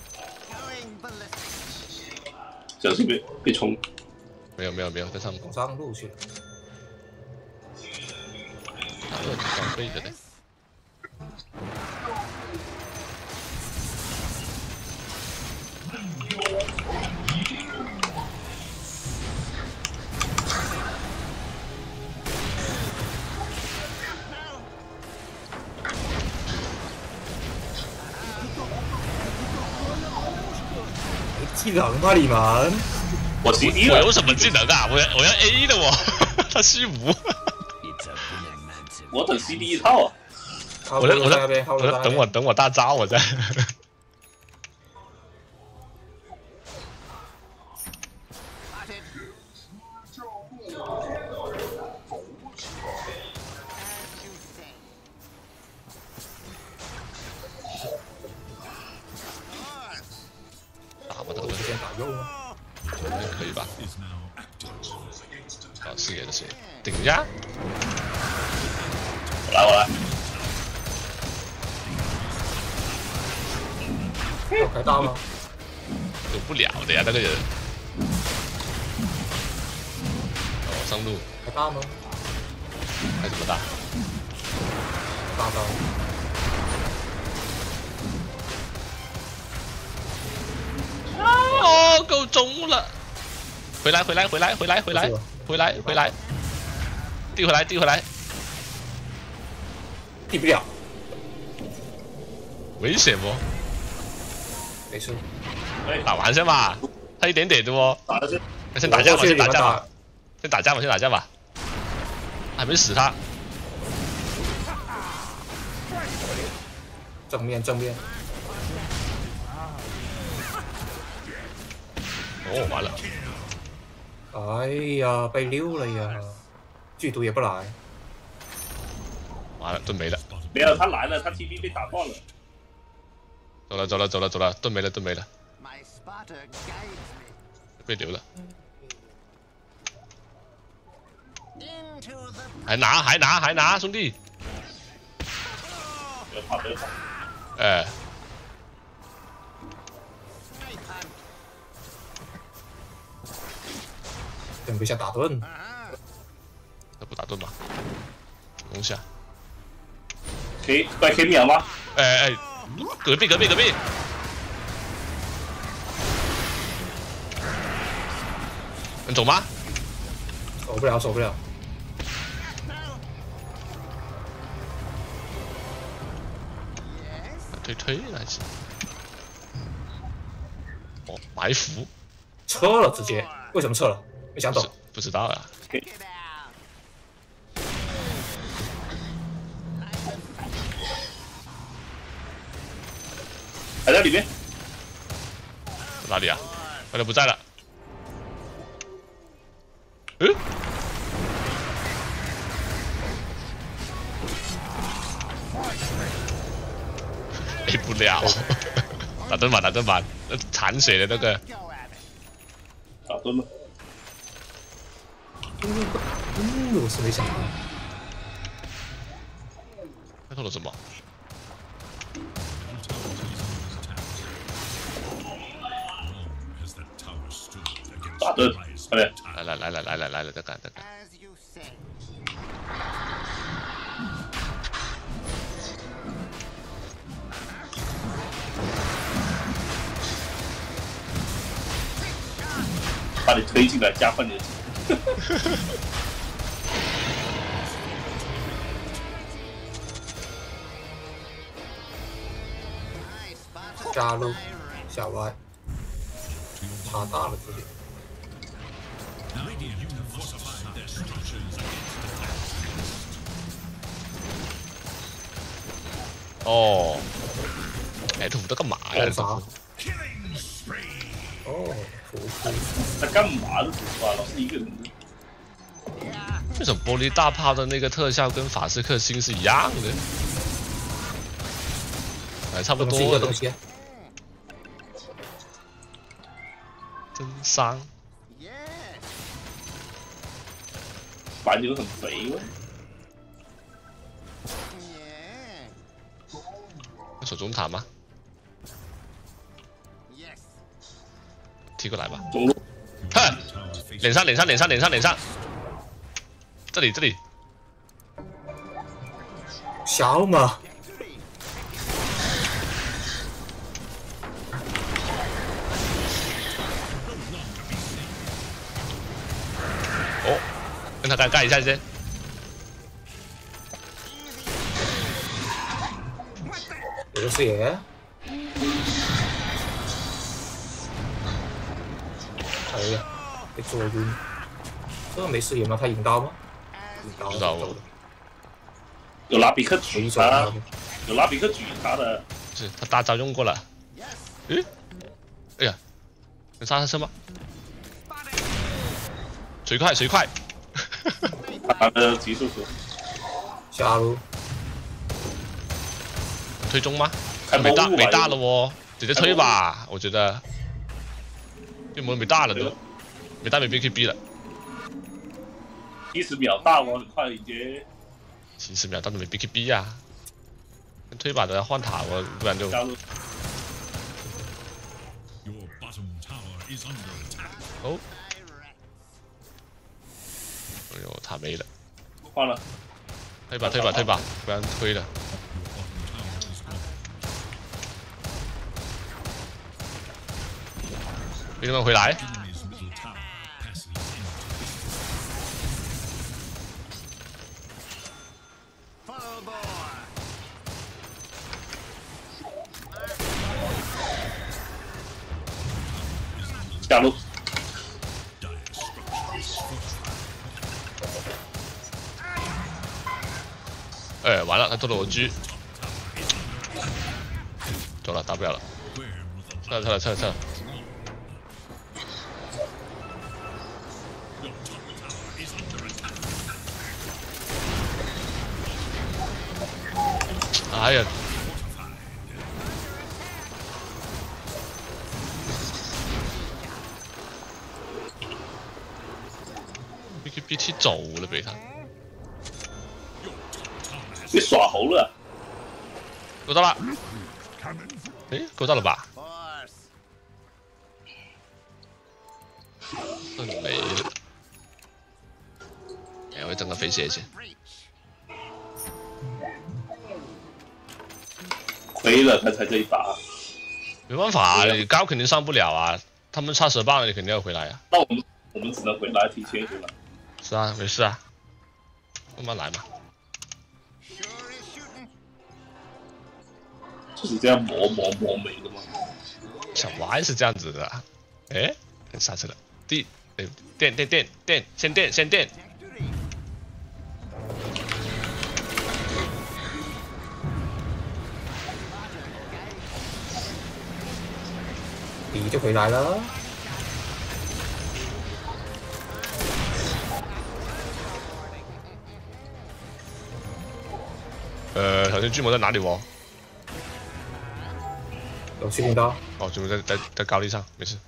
S6: 小心被冲。
S1: 没有，在上面。
S4: 往上路去。
S1: 打2级装备的嘞。
S4: 技能吗你们？
S6: 我骑敌
S1: 我
S6: 了，
S1: 有什么技能啊？我要 A 的我，他虚无。
S6: 我等 CD 一套啊。
S1: 我在等我大招，我在。打吧，这个
S4: 先打肉吗？
S1: 可以吧？啊，是也是，顶一下。
S6: 我来。
S4: 要开大吗？
S1: 有不了的呀，那个人。哦，上路。
S4: 开大吗？
S1: 开什么大？
S4: 大刀。
S1: 哦，够中了！回来！递回来！
S4: 递不了，
S1: 危险不？
S4: 没事。
S1: 打完先吧，他一点点的哦。
S6: 打的是。
S1: 先打架吧。还没死他。
S4: 正面。
S1: 哦，完了。
S4: 哎呀，被溜了呀！剧毒也不来。
S1: 完了，盾没了。
S6: 没有，他来了，他 TP 被打断了。
S1: 走了，盾没了。被留了。还拿，兄弟！
S6: 别怕。
S1: 哎。
S4: 准备下打盾。
S1: 那不打盾吗？弄一下。
S6: 可以秒吗？
S1: 哎，隔壁。能走吗？
S4: 走不了。
S1: 推那行。哦，埋伏。
S4: 撤了直接，为什么撤了？没想懂。
S1: 不知道呀。
S6: 还在里面。
S1: 哪里啊？他就不在了。A 不了。打盾吧，那残血的那个。
S6: 打盾吗？
S4: 我是没想到。
S1: 开头了什么？
S6: 打盾，快点！
S1: 来了，再干。
S6: 把你推进来，加快你的。
S4: 加入小歪，差大了自己。
S1: 哦，哎，这在干嘛呀？
S4: 哦，
S6: 在干嘛的？老是一个人。
S1: 这种玻璃大炮的那个特效跟法师克星是一样的。 还差不
S4: 东西一
S1: 多的
S4: 个东。西啊，
S1: 真伤，
S7: Yes.
S6: 白牛很肥哦。
S7: Yeah.
S1: 守中塔吗？
S7: Yes.
S1: 踢过来吧。
S6: 中路
S1: 哼，脸上，这里，
S4: 小嘛，
S1: 哦，跟他干一下先。
S4: 有个视野。哎呀，被坐晕。这个没视野吗？他引刀吗？引刀。
S1: 不知道我。
S6: 有拉比克举他，
S4: 有
S6: 有拉比克举他的。
S1: 是他大招用过了。诶，哎呀，能刹车吗？水快！
S6: 他的极速球
S4: 下路。
S1: 推中吗？
S6: 开
S1: 没大
S6: 魔物吧
S1: 了哦，直接推吧，我觉得。对魔没大了都，没大没 BKB 了。
S6: 70秒大哦，很快已经
S1: 70秒，但是没 BKB 呀、推把的要换塔，我不然就
S6: 加入。
S2: Your bottom tower is under attack.
S1: 哦，哎呦塔没了，
S6: 换了，
S1: 推吧，不然推了。
S2: Your bottom tower is gone.
S1: 兵们回来，
S2: Enemy's middle tower passes into
S7: Full bore.
S6: 加入。
S2: dire structures fortified.
S1: 哎，完了，他做了我狙，走了，打不了了，
S2: Where will the
S1: 撤了。
S2: your top tower is under attack.
S1: 哎呀， BKB 踢走了被他，
S2: Your top tower has
S6: 被耍猴了，
S1: 勾到了，哎，勾到了吧？
S7: Force.
S1: 这没了，哎，我整个飞鞋去，
S7: Breach.
S6: 亏了他才这一把。
S1: 没办法，你高肯定上不了啊，他们差10棒了，你肯定要回来啊。
S6: 那我们只能回来提前回来。
S1: 是啊，没事啊，慢慢来嘛。
S7: Sure is shooting.
S6: 就是这样磨没的吗？
S1: 小 Y 是这样子的，哎，刹车了，电，先电，
S7: Victory.
S4: 你就回来了。
S1: 小心巨魔在哪里哦？
S4: 有去领刀，
S1: 哦，巨魔在高地上，没事。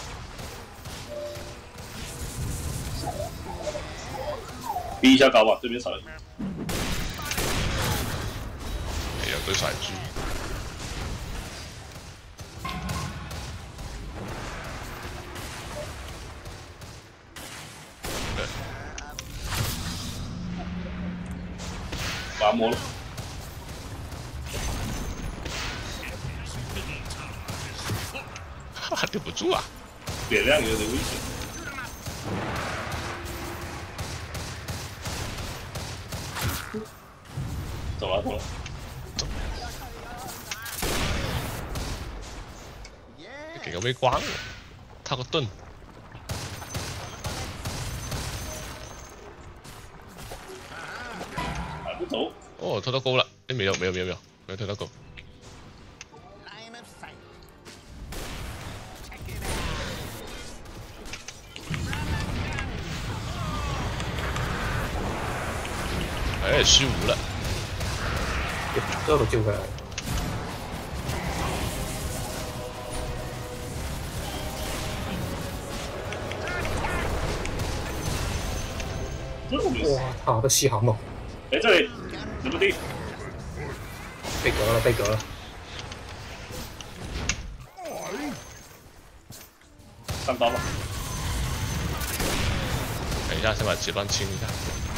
S6: 逼一下高吧，这边少一。
S1: 哎呀，对甩狙。
S6: 把它磨了，
S1: 哈哈，对不住啊！
S6: 血量有点危险。走了。
S7: Yeah.
S1: 给个微光，套个盾。
S6: 还不走，
S1: 哦，推到钩了。哎，没有推到钩。
S7: Line of sight.
S1: 哎，虚无了。
S4: 这都救回来了。
S6: 这没事。
S4: 哇，他的戏好猛，
S6: 哎，这里怎么地？
S4: 被革了，被革了。
S6: 上刀了。
S1: 等一下，先把结棒清一下。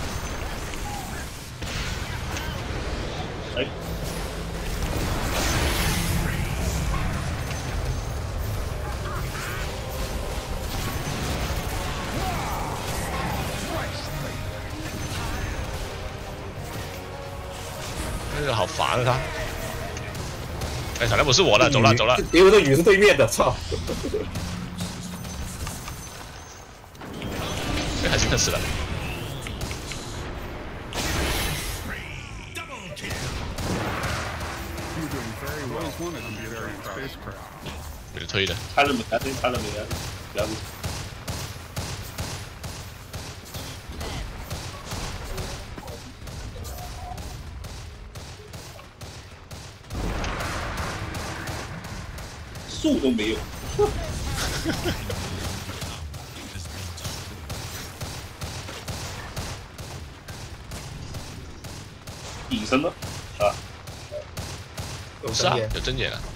S6: 哎，
S1: 那个好烦啊他。哎，小亮不是我的，走了走了。
S4: 因为这雨是对面的，操！
S1: 哎，他真的死了。
S8: You're doing very well. Always wanted to be there in spacecraft.
S1: 没得推的。
S6: 看了没？看了没？不要。树都没有。隐身了啊！
S1: 是啊，有睁眼了。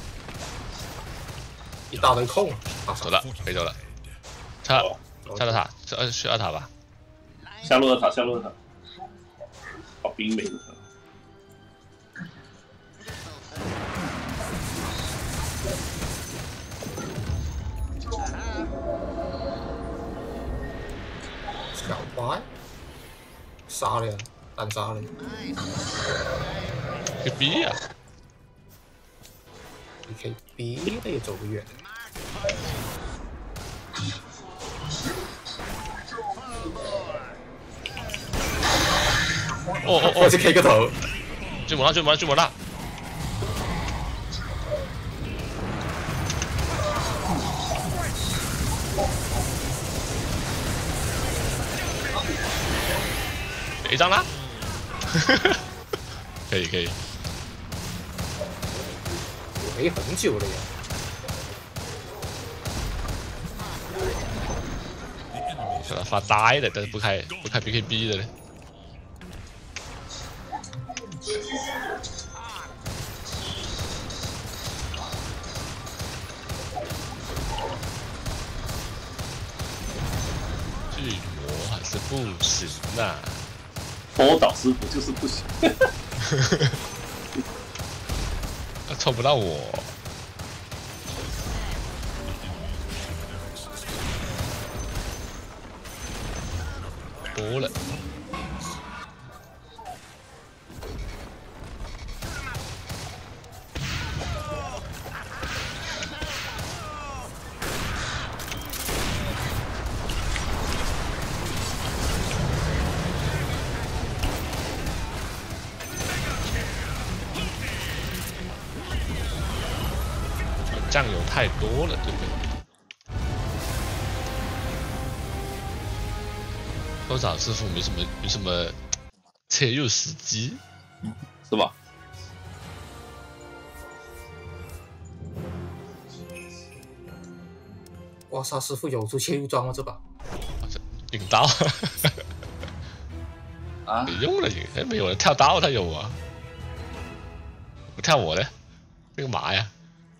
S4: 一大堆空，
S1: 走了，可以走了。下了塔，去二塔吧。
S6: 下路二塔，下路二塔。好冰美的。
S4: 小白，杀了，单杀了。
S1: 个逼呀！
S4: 你可以逼的也走不远。
S1: 哦，
S4: 我去 K 个头。
S1: 追魔啦！追魔啦！A 张啦！可以。
S4: 我没很久了呀。
S1: 想他发呆的，但是不开 BKB 的嘞。巨魔还是不行呐。
S6: 波导师傅就是不行，
S1: 他抽不到我。多了。酱油太多了，对不对？多少师傅没什么切入时机，
S6: 是吧？
S4: 哇塞，师傅有出切入装吗？这把
S1: 引刀
S6: 啊，
S1: 没用了，哎，没有了，跳刀他有啊，跳我的，这个嘛呀？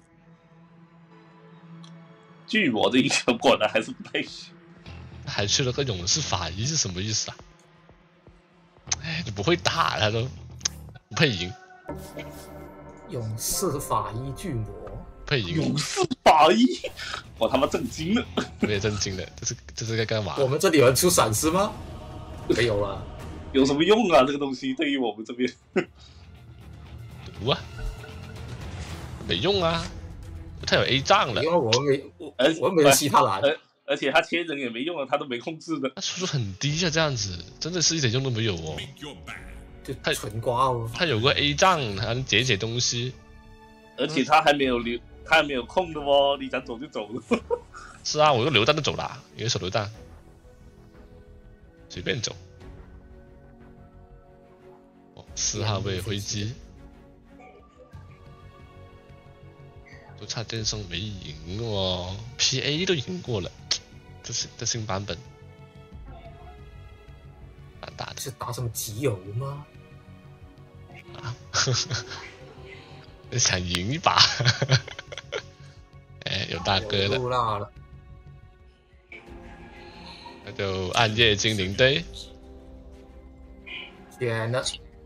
S6: 巨魔的英雄果然还是不太行。
S1: 还去了个勇士法医是什么意思啊？哎，你不会打，他都不配赢。
S4: 勇士法医巨魔，
S1: 不配赢。
S6: 勇士法医，我他妈震惊了！
S1: 我也震惊了，这是在干嘛？
S4: 我们这里有人出闪失吗？没有啊。
S6: 有什么用啊？这个东西对于我们这边，
S1: 毒啊，没用啊。 他有 A 杖了，
S4: 因为我们没人吸他蓝，
S6: 而且他切人也没用啊，他都没控制的。
S1: 他输出很低啊，这样子真的是一点用都没有哦。
S4: 就太纯刮哦。
S1: 他有个 A 杖，还能解东西，
S6: 而且他还没有留，他还没有空的哦，你想走就走了。
S1: 是啊，我一个榴弹都走了，一个手榴弹，随便走。哦，4号位灰机。 都差电声没赢哦 ，PA 都赢过了，这是新版本。
S4: 是打什么集邮吗？
S1: 啊，想赢一把。哎，有大哥的，
S4: 有辣了，
S1: 那就暗夜精灵队。
S4: 天呐，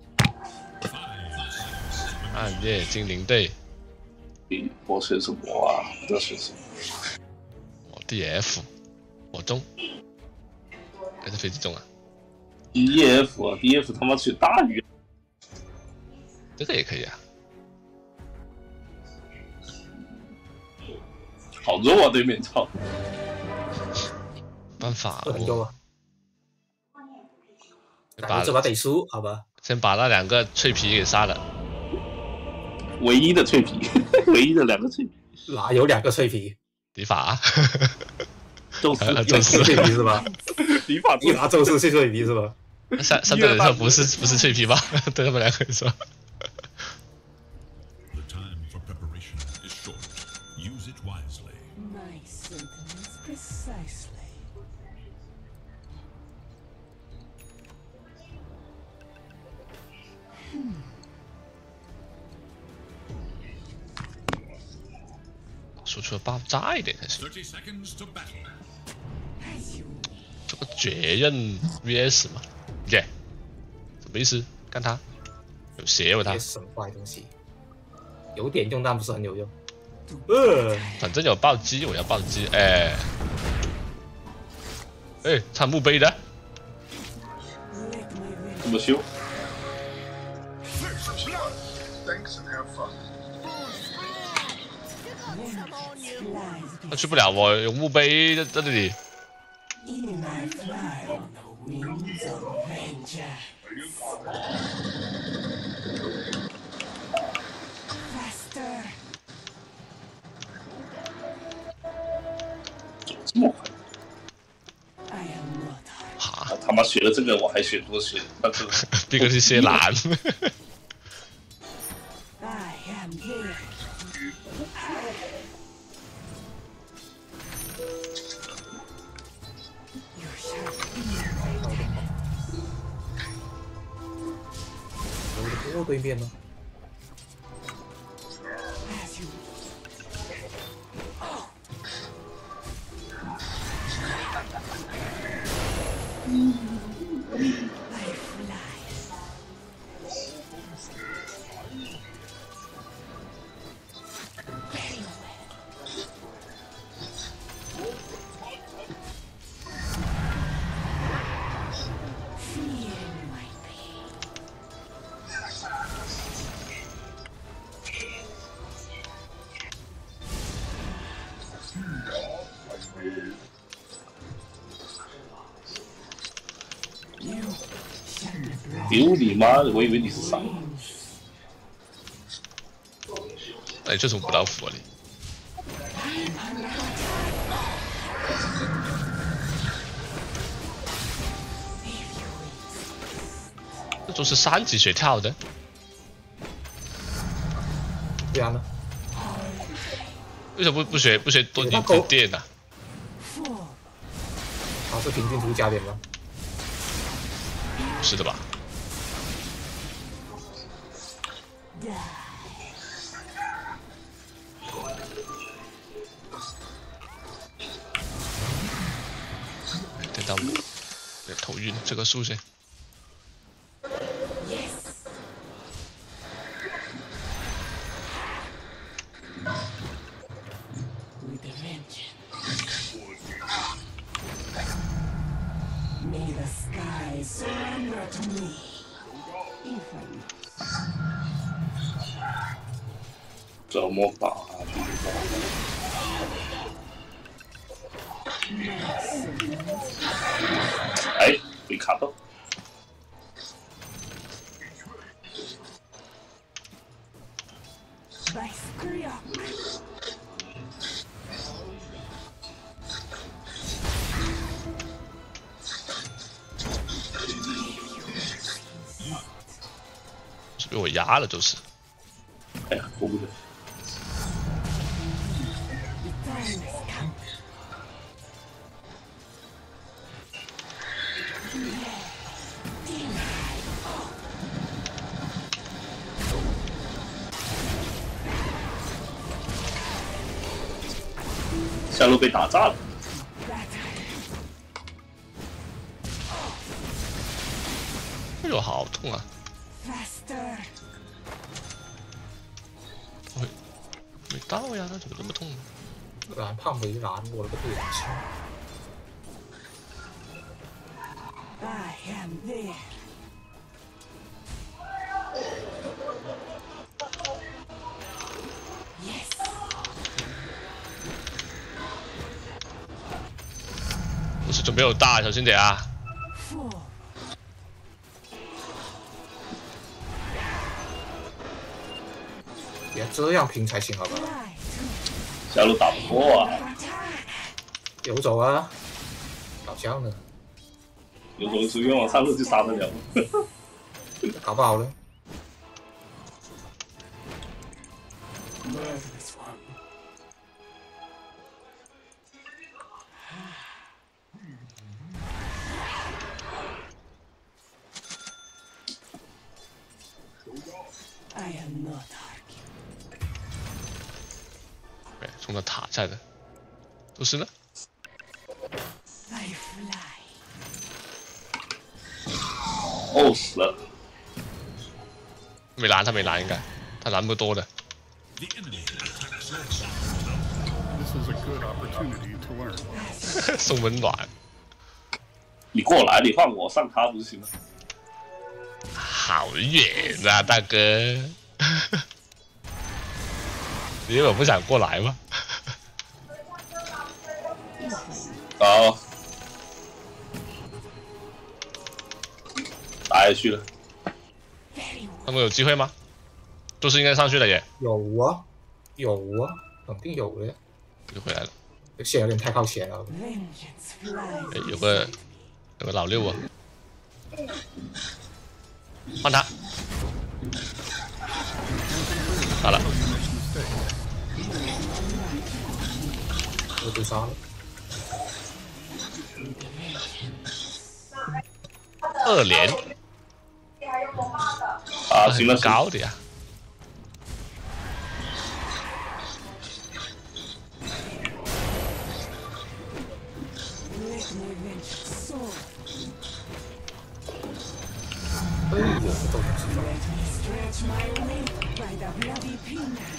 S1: 暗夜精灵队，
S6: 我选什么啊？这选什么？
S1: 我 DF， 我中，还是飞机中啊？
S6: DF 啊 ，DF 他妈选大鱼，
S1: 这个也可以啊。
S6: 好肉啊！对面操，
S1: 办法，
S4: 很多啊。
S1: 把
S4: 这把得输，好吧？
S1: 先把那2个脆皮给杀了。
S6: 唯一的脆皮，唯一的2个脆皮，
S4: 哪有2个脆皮？
S1: 迪法，
S6: 宙斯
S4: 有脆皮是吧？
S6: 迪法
S4: 一拿宙斯是脆皮是吧？
S1: 相对来说不是脆皮吧？对他们2个来说。
S2: The time for preparation is short. Use it wisely.
S9: My sentiments precisely.
S1: 输出的爆炸一点才行。
S2: 30 seconds to battle.
S1: 这个绝刃 VS 嘛，耶、什么意思？干他，有邪哦他
S4: 别。什么坏东西，有点用但不是很有用。
S1: 反正有暴击，我要暴击。哎，哎，唱墓碑的。
S6: 怎么修？
S3: Thanks and have fun.
S1: 他去不了，我有墓碑在这里。
S9: In I fly on the wings of vengeance. Faster.
S6: 这么快？
S9: I am not
S1: 哈，
S6: 他妈学了这个，我还学多学那个。
S1: 毕竟是谢兰。
S9: I am here. You shall
S4: 我的锅对面呢？
S9: as you I fly. Very well. Fear my pain. You shall not
S6: 丢你妈的！我以为你是傻。
S1: 那你这种不老虎啊你？这都是3级学跳的。
S4: 对啊呢？
S1: 为什么不学多点电呢、啊？
S9: fall.
S4: 他是平均图加点吗？
S1: 是的吧？
S9: Die.
S1: 电到我，有点头晕，这个数先。
S9: Yes. With a vengeance. May the sky surrender to me. If I
S6: 怎么打？哎，被卡到。
S9: by Skriok.
S1: 是被我压了，就是。
S6: 哎呀，过不了。
S9: The time has come. Demon.
S6: 下路被打炸了。
S1: 哎呦，好痛啊！没到呀，那怎么这么痛呢？
S4: 蓝胖没拦我了个对枪。
S9: I am there. Yes.
S1: 不是准备有大，小心点啊！
S9: Four.
S4: 别这样拼才行好吧？
S9: Right.
S6: 下路打不过啊，
S4: 游走啊！搞笑呢，
S6: 有时候随便往上路就杀得了。
S4: 搞不好呢。
S9: Murderous one. I am not arguing.
S1: 对，冲到塔下的，都是呢。
S9: I fly.
S6: 哦，死了！
S1: 没拦，他没拦，应该他拦不多的。
S2: The enemy attacks your bottom.
S8: This is a good opportunity to learn.
S1: 送温暖，
S6: 你过来，你换我上他不就行了？
S1: 好远啊，大哥！你以为我不想过来吗？
S6: 好，打下去了。
S1: 他们有机会吗？都是应该上去了耶！
S4: 有啊，有啊，肯定有的。
S1: 又回来了，
S4: 这线有点太靠前了。
S9: Vengeance flies.
S1: 哎，有个老六啊，换他，好了，
S4: 我被杀了。
S1: 2连
S6: 啊，行了，
S1: 很高的呀。
S9: Let my vengeance soar.
S4: 哎呦，这都能知道。
S9: Let me stretch my wing by the bloody peanut.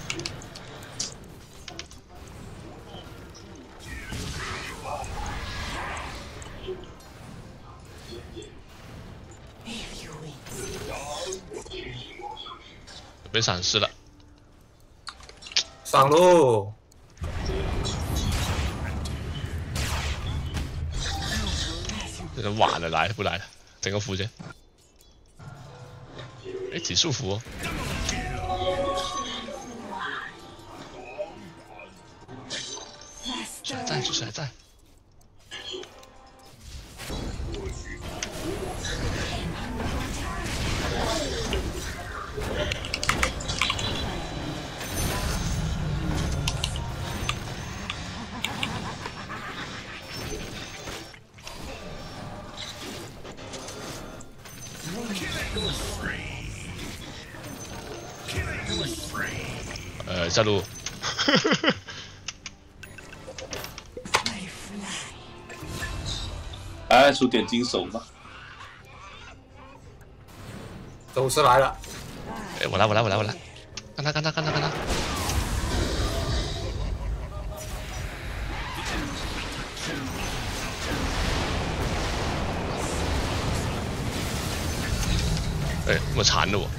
S9: If you insist.
S1: 被闪失了，
S4: 上路。
S1: 这人晚了，来不来了？整个服去。哎，挺舒服哦。还在，就是还在。下路。
S6: 哎，出点金手吧。
S4: 走势来了，
S1: 哎，我来，看他。哎，我缠着我。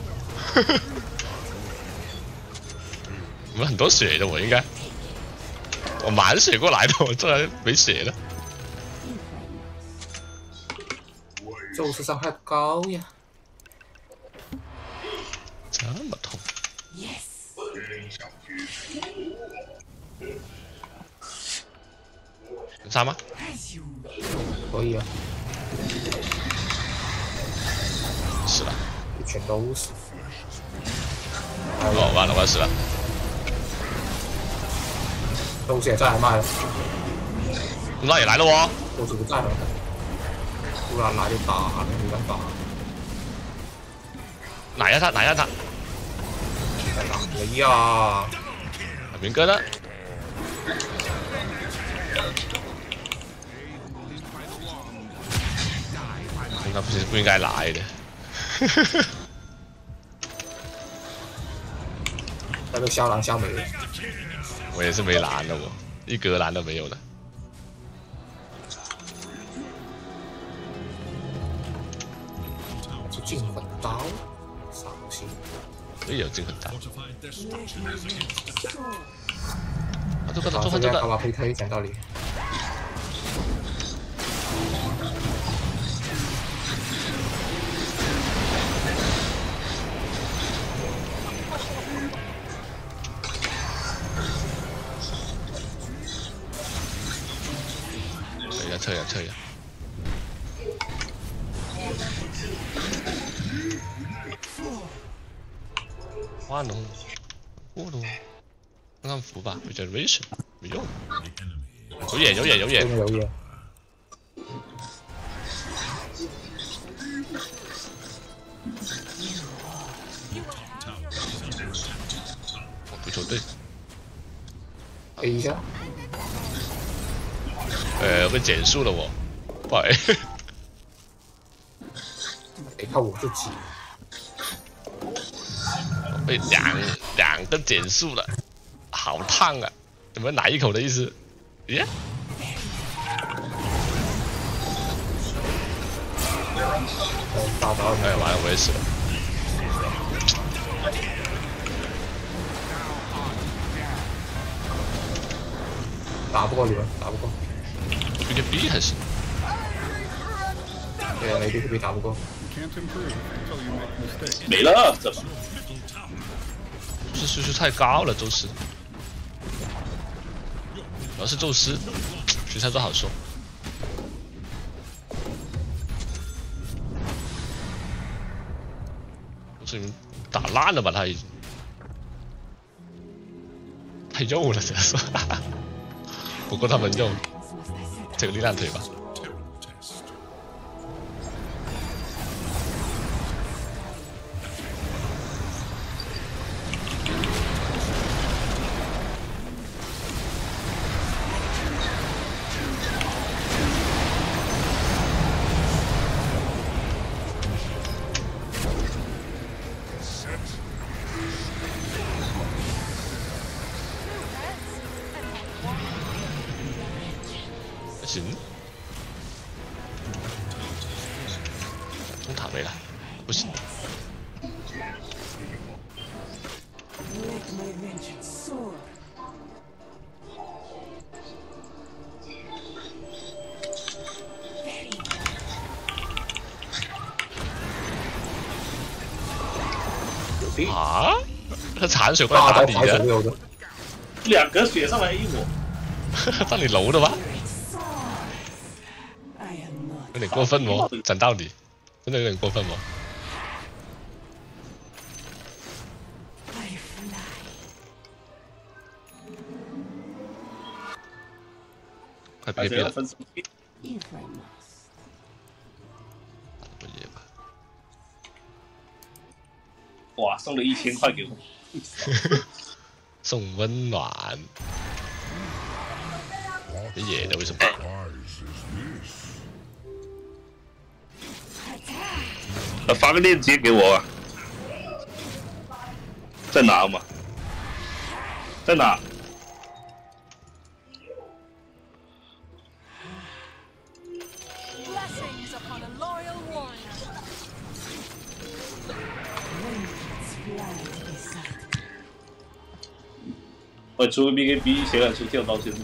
S1: 你们很多血的，我应该，我满血过来的，我这还没血的。
S4: 宙斯伤害高呀，
S1: 这么痛，
S9: Yes.
S1: 能杀吗？
S9: As you
S4: 可以啊，
S1: 死了，
S4: 全都死。
S1: 哦，完了，我要死了。
S4: 宙斯也在卖了，
S1: 那也来了哦。
S4: 宙斯不在了，突然来就打，没办法，
S1: 拿下他，
S4: 在哪里呀？
S1: 明哥呢？ 他不应该来的。
S4: 那个肖狼肖没了，
S1: 我也是没蓝的，我一格蓝都没有的。
S4: 是进魂刀，伤心。
S1: 也有进魂刀。
S2: Fortified their structures against
S1: 啊，这个
S4: 干嘛推推？讲道理。
S1: 撤呀撤呀！花农，乌龙，看看符吧 ，regeneration 没用，有眼有眼有眼，
S4: 有眼。
S1: 足球队，
S4: A 一下。
S1: 被减速了我，不好意思。
S4: 得靠我自己。
S1: 被两个减速了，好烫啊！有没有奶一口的意思？耶！
S4: 打着。
S1: 哎，完了，我也死了。
S4: 打不过你们，打不过。
S1: 这个 B 还是？
S4: 对，没 B 打不过。
S6: 没了，怎么？
S1: 这输出太高了，宙斯。主要是宙斯，其他都好说。宙斯已经打烂了吧？他已经太肉了，这是。不过他们肉。 这个力量腿吧。行，中塔没了，不行。啊？他残血过来打你的
S6: ？2格血上来 A 我，
S1: 让你楼的吗？ 有点过分哦，讲道理，真的有点过分哦。快别了，不也吧？
S6: 哇，送了1000块给我，
S1: 送温暖。野的为什么？
S6: 发个链接给我吧，在哪嘛？在哪？我出个 BKB， 谁敢出跳刀先？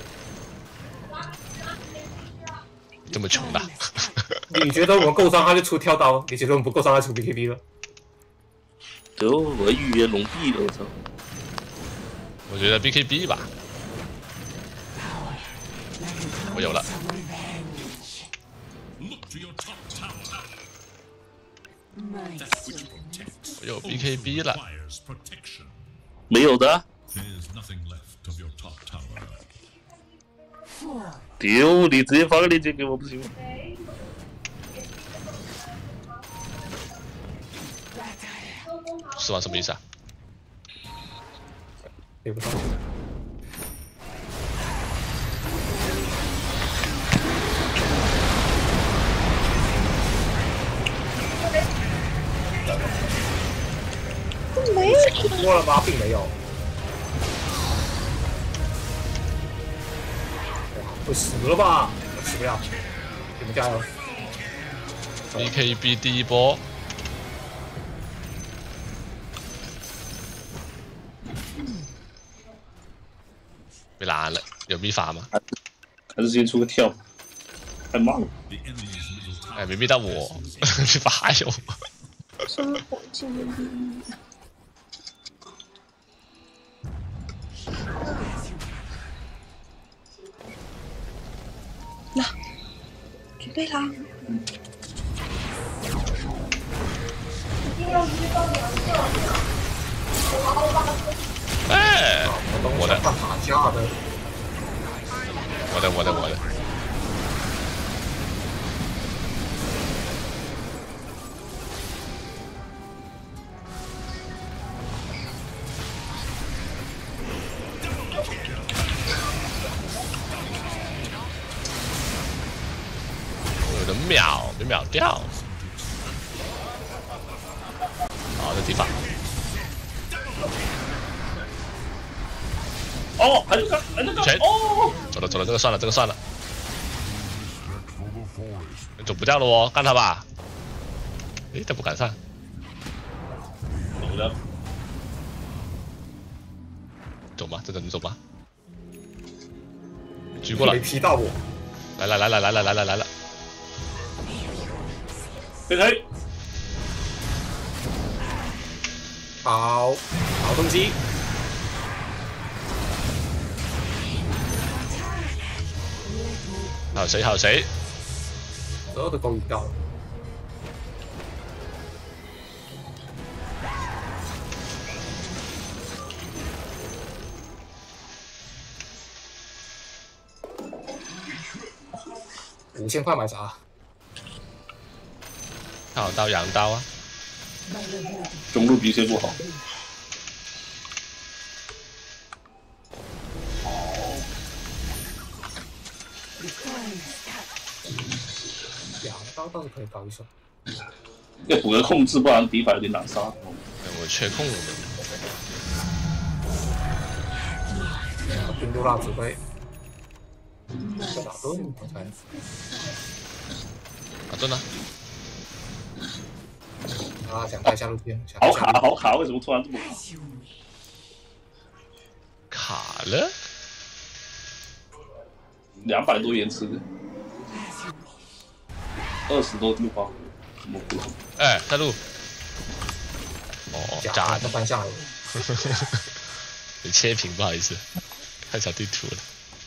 S1: 这么穷的？
S4: 你觉得我们够伤，他就出跳刀；你觉得我们不够伤，他出 BKB 了？
S6: 得我预约龙币了，我操！
S1: 我觉得 BKB 吧，我有了。我有 BKB 了。
S6: 没有的。丢！你直接发个链接给我不行吗？
S1: 是吗？什么意思啊？
S4: 对不上。 过了吗？并没有。会死了吧？死不了，你们加油
S1: ！BKB 第一波，被拦了，有秘法吗？
S6: 还是先出个跳，太慢了。
S2: The enemy's middle tower
S1: 哎，没逼到我，秘法还有。
S10: 生活经历。那准备啦！
S1: 哎，我的，
S4: 看打架的，
S1: 我的。有人秒，被秒掉。好的地方。
S6: 哦，还有个，
S1: 全
S6: 哦，
S1: 走了，这个算了，走不掉了哦，干他吧！诶，他不敢上，
S6: 走了，
S1: 走吧，这个你走吧，举过了
S4: 没，劈到我，
S1: 来了，
S6: 飞开，
S4: 好动机，
S1: 还有谁？
S4: 所有的勾引掉了。5000块买啥？
S1: 好刀羊刀啊！
S6: 中路比谁不好？
S4: 羊刀倒是可以搞一手。
S6: 要补个控制，不然敌法有点难杀。
S1: 我缺控了，
S4: 冰度蜡指挥。打盾，我猜。
S1: 打盾呢？
S4: 啊，想带下路片，
S6: 好卡，为什么突然这么卡？
S1: 卡了
S6: 200多延迟，20多绿花，怎么不？
S1: 哎，带路。哦，假的，
S4: 翻下来。
S1: 你切屏，不好意思，太小地图了。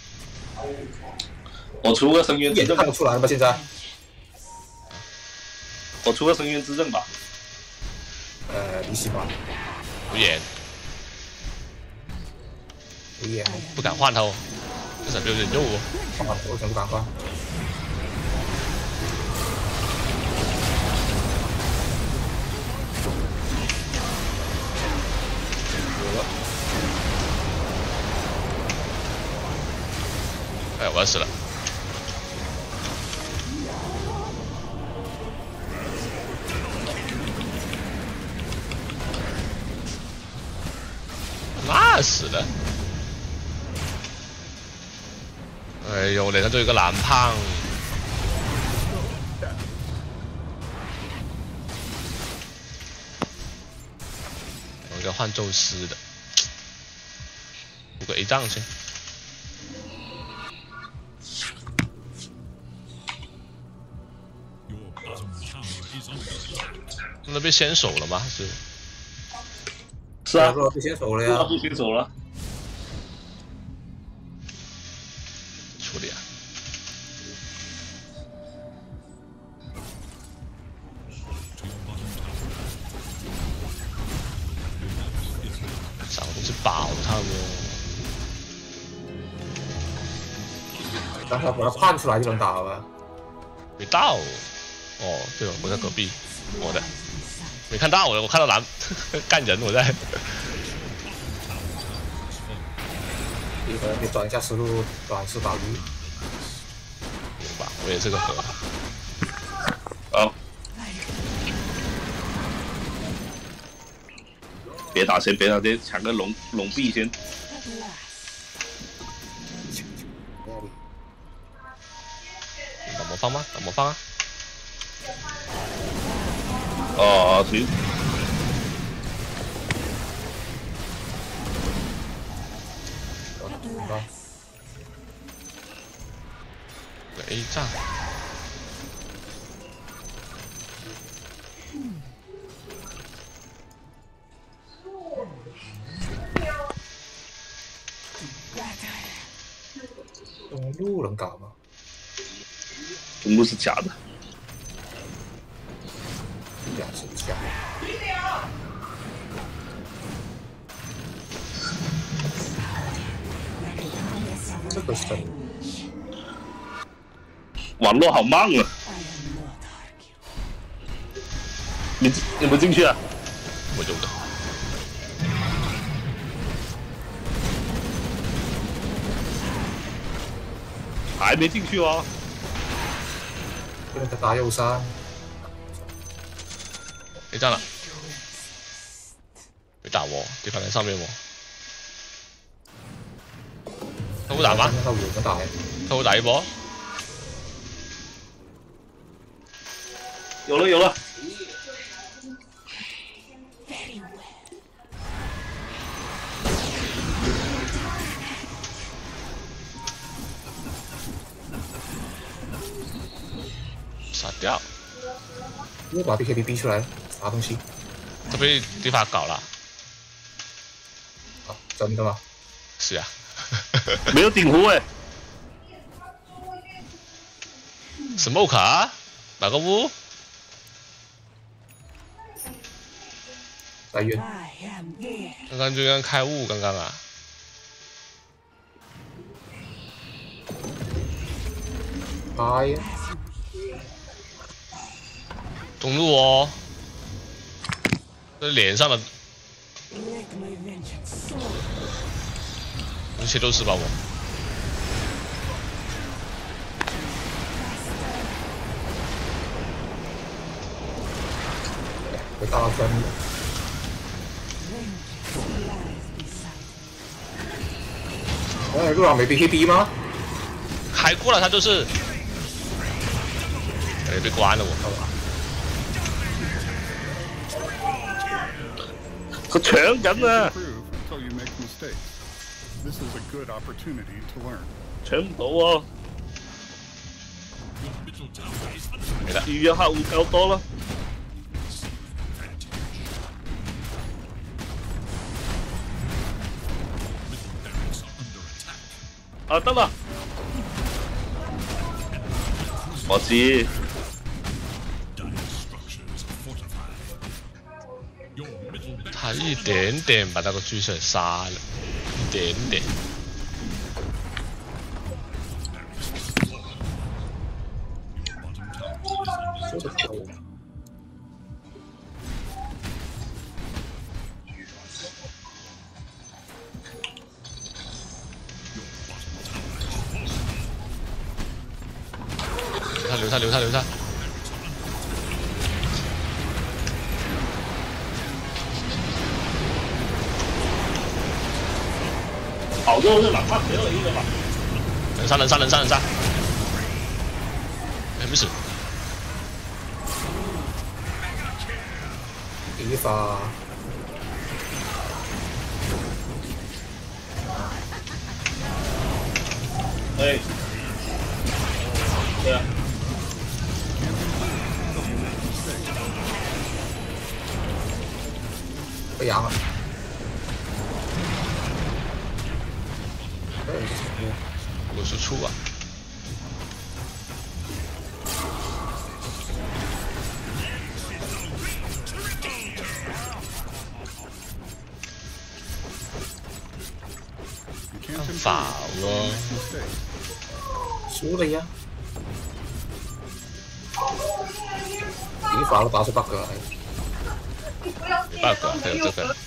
S6: 我出个深渊之
S4: 眼
S6: 刃
S4: 看不出来了吧？现在？
S6: 我出个深渊之刃吧。
S4: 你喜欢？
S1: 无言，
S4: 无言，
S1: 不敢换他哦，这手有点肉哦。
S4: 我怎么不敢换？
S1: 哎，我要死了！那死了！哎呦，脸上就有一个蓝胖。我应该换宙斯的，补个 A 杖先。那被先手了吗？
S6: 是啊，
S4: 被先手了呀，
S6: 被先手了。
S1: 处理啊！上路是保他们。
S4: 让他把他判出来就能打了吧？
S1: 没到。哦，对了，我在隔壁，我的没看到我看到蓝干人，我在。
S4: 一会儿你转一下思路，短视打鱼。
S1: 明白，我也是个河。
S6: 好。 别打先，别打先，抢个龙币先。
S1: 等魔方吗？等魔方啊！
S6: 哦，行。
S1: A 炸。
S4: 中路能搞吗？
S6: 中路是假的。
S4: 假是假。这个是真的。
S6: 网络好慢啊！你不进去啊？
S1: 我有的。
S6: 还没进去哦。
S4: 这个打右山。
S1: A 站了。别打我，对方在上面我。偷步打吗？
S4: 他五个打。
S1: 偷步打一波。
S6: 有了有了。
S1: 杀掉。
S4: 又把 BKB 逼出来，啥东西？
S1: 这被对方搞了。
S4: 啊，真的吗？
S1: 是呀。
S6: 没有顶湖哎。
S1: smoke 啊？哪个屋？
S4: 来晕。
S1: 刚刚就刚开雾，刚刚啊。
S4: 哎呀！
S1: 中路哦，这脸上的，一切都是吧我。
S4: 被大分了。哎，路上没 BKB 吗？
S1: 开过了，他就是，感觉被关了我。
S6: 佢搶緊啊！搶唔到啊！預約客戶夠多啦。啊，得啦！我知。
S1: 他一点点把那个狙手杀了，一点点。留他留他留他。
S6: 好多是哪怕没有一个吧。
S1: 能杀能杀能杀能杀。哎，没事。
S4: 一发。
S6: 哎。对啊。
S4: 被阳了。
S1: 我是出啊。法了。
S4: 输了呀。你法了80 bug 了。
S1: bug 还有这个。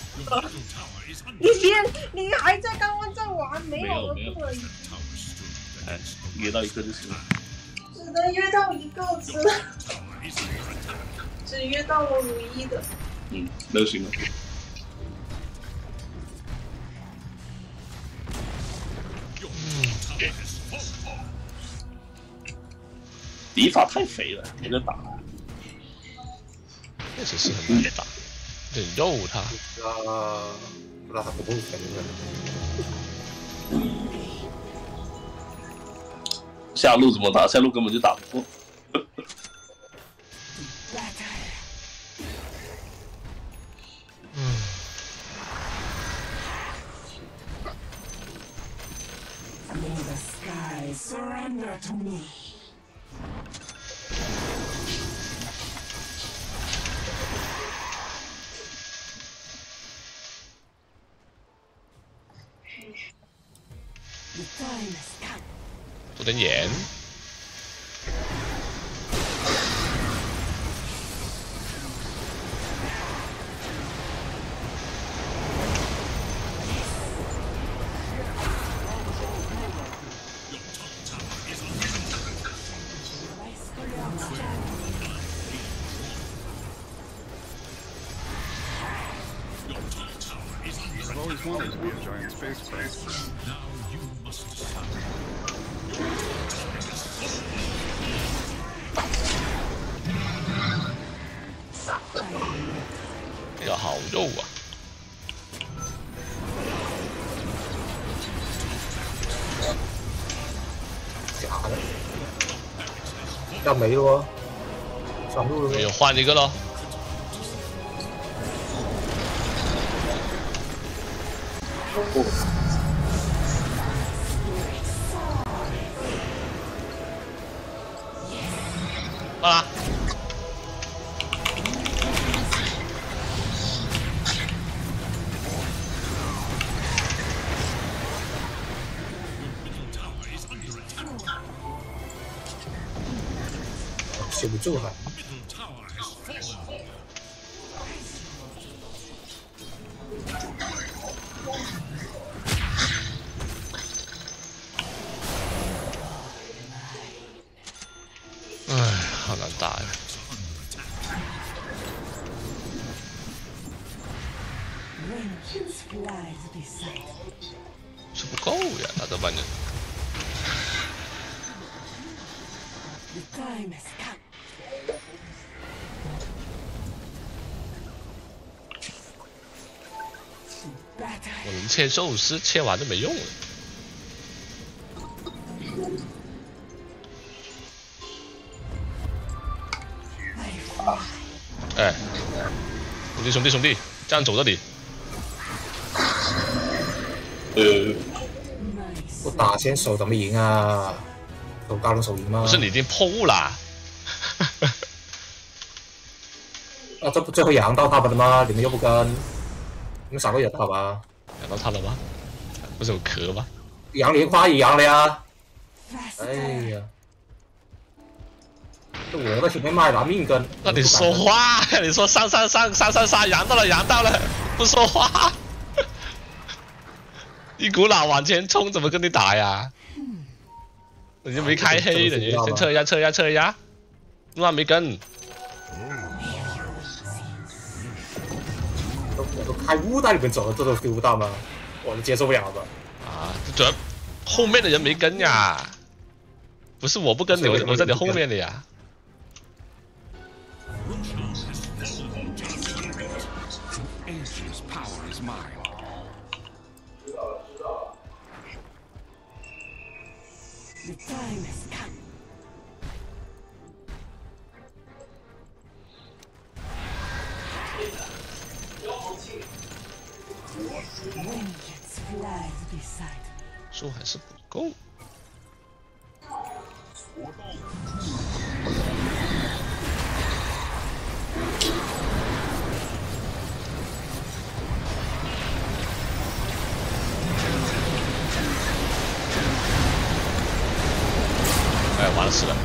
S10: 你还在刚刚在玩，没有了对。
S6: 哎，约到一个就行了。
S10: 只能约到一个，只约到了唯一的。
S6: 那行了。 敌法太肥了，没得打。
S1: 确实是很难打，得肉他。
S4: 不知道他不够肥的。
S6: 下路怎么打？下路根本就打不过。
S9: May the skies surrender to me. The time has come.
S1: 做点盐。
S8: I've always wanted to be a giant spacecraft.
S2: Now you must decide.
S1: 这个好肉啊！
S4: 假的，要没了哦，上路了。
S1: 没有换一个咯。好啦。
S4: 写不住还。
S1: 唉，好难打呀！是不够呀，打这半人。我能切寿司，切完就没用了。 哎，兄弟，这样走到底。
S4: 我打先手怎么赢啊？手高能手赢吗？
S1: 不是你已经破雾啦。
S4: 啊，这不最后养到他们了吗？你们又不跟，你们少个人好吧？
S1: 养到他了吗？不是有壳吗？
S4: 养莲花也养了呀。哎呀。 我在前面卖拿命跟，
S1: 那你说话，你说上，扬到了，不说话，一股脑往前冲，怎么跟你打呀？你就没开黑的，你先撤一下，那没跟。
S4: 我都开雾在里面走了，这都 feel 不到吗？我都接受不了吧？
S1: 啊，主要后面的人没跟呀，不是我不跟你，我在你后面的呀。
S2: Ancient's power is mine.
S9: The time has come. Vengeance flies beside me.
S1: 树还是不够。哎，完了，是的。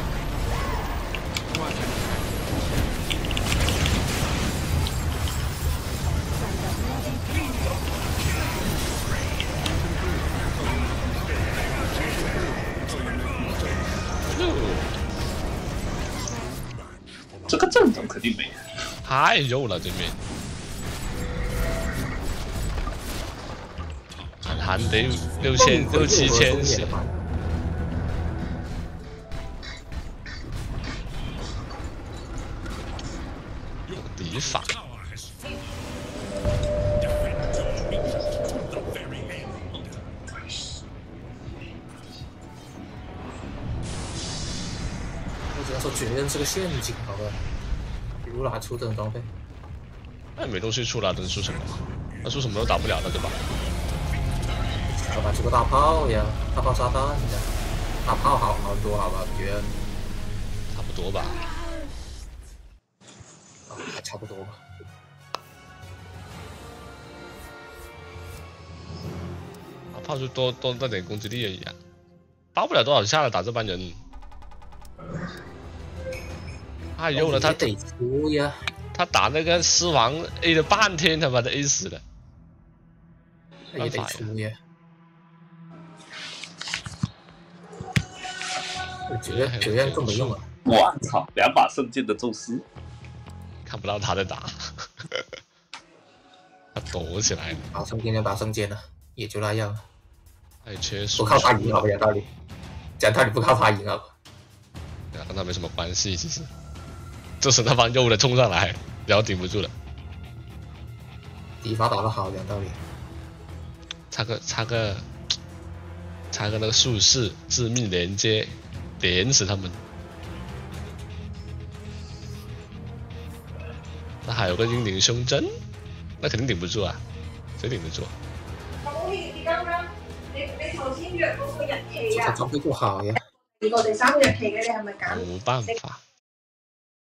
S6: 这个阵容肯定没，
S1: 太肉了，对面。韩得6、7千血。 提法。
S4: 我只能说绝刃是个陷阱，好吧？如哪出这种装备？
S1: 那没东西出了，能出什么？那出什么都打不了了，对吧？
S4: 好吧，出个大炮呀，大炮炸弹呀，大炮好多，好吧？绝刃
S1: 差不多吧。
S4: 还差不多吧。
S1: 大炮就多那点攻击力而已啊，打不了多少下了，打这帮人。 哎呦了，他
S4: 得出呀！
S1: 他打那个狮王 A 了半天，他把他 A 死了。
S4: 也得出呀！绝刃更没用了。
S6: 我操，2把圣剑的宙斯，
S1: 看不到他在打，他躲起来了。
S4: 把圣剑就把圣剑了，也就那样。
S1: 还缺
S4: 不靠他赢好不？讲道理，讲道理不靠他赢好不？
S1: 跟他没什么关系，其实，就是那帮肉的冲上来，然后顶不住了。
S4: 第一发打得好，讲道理。
S1: 插个那个术士致命连接，连死他们。那还有个英灵胸针，那肯定顶不住啊，谁顶得住？
S4: 他装备不好呀。
S10: 2個定3個日期嘅，你係咪揀？
S1: 冇辦法。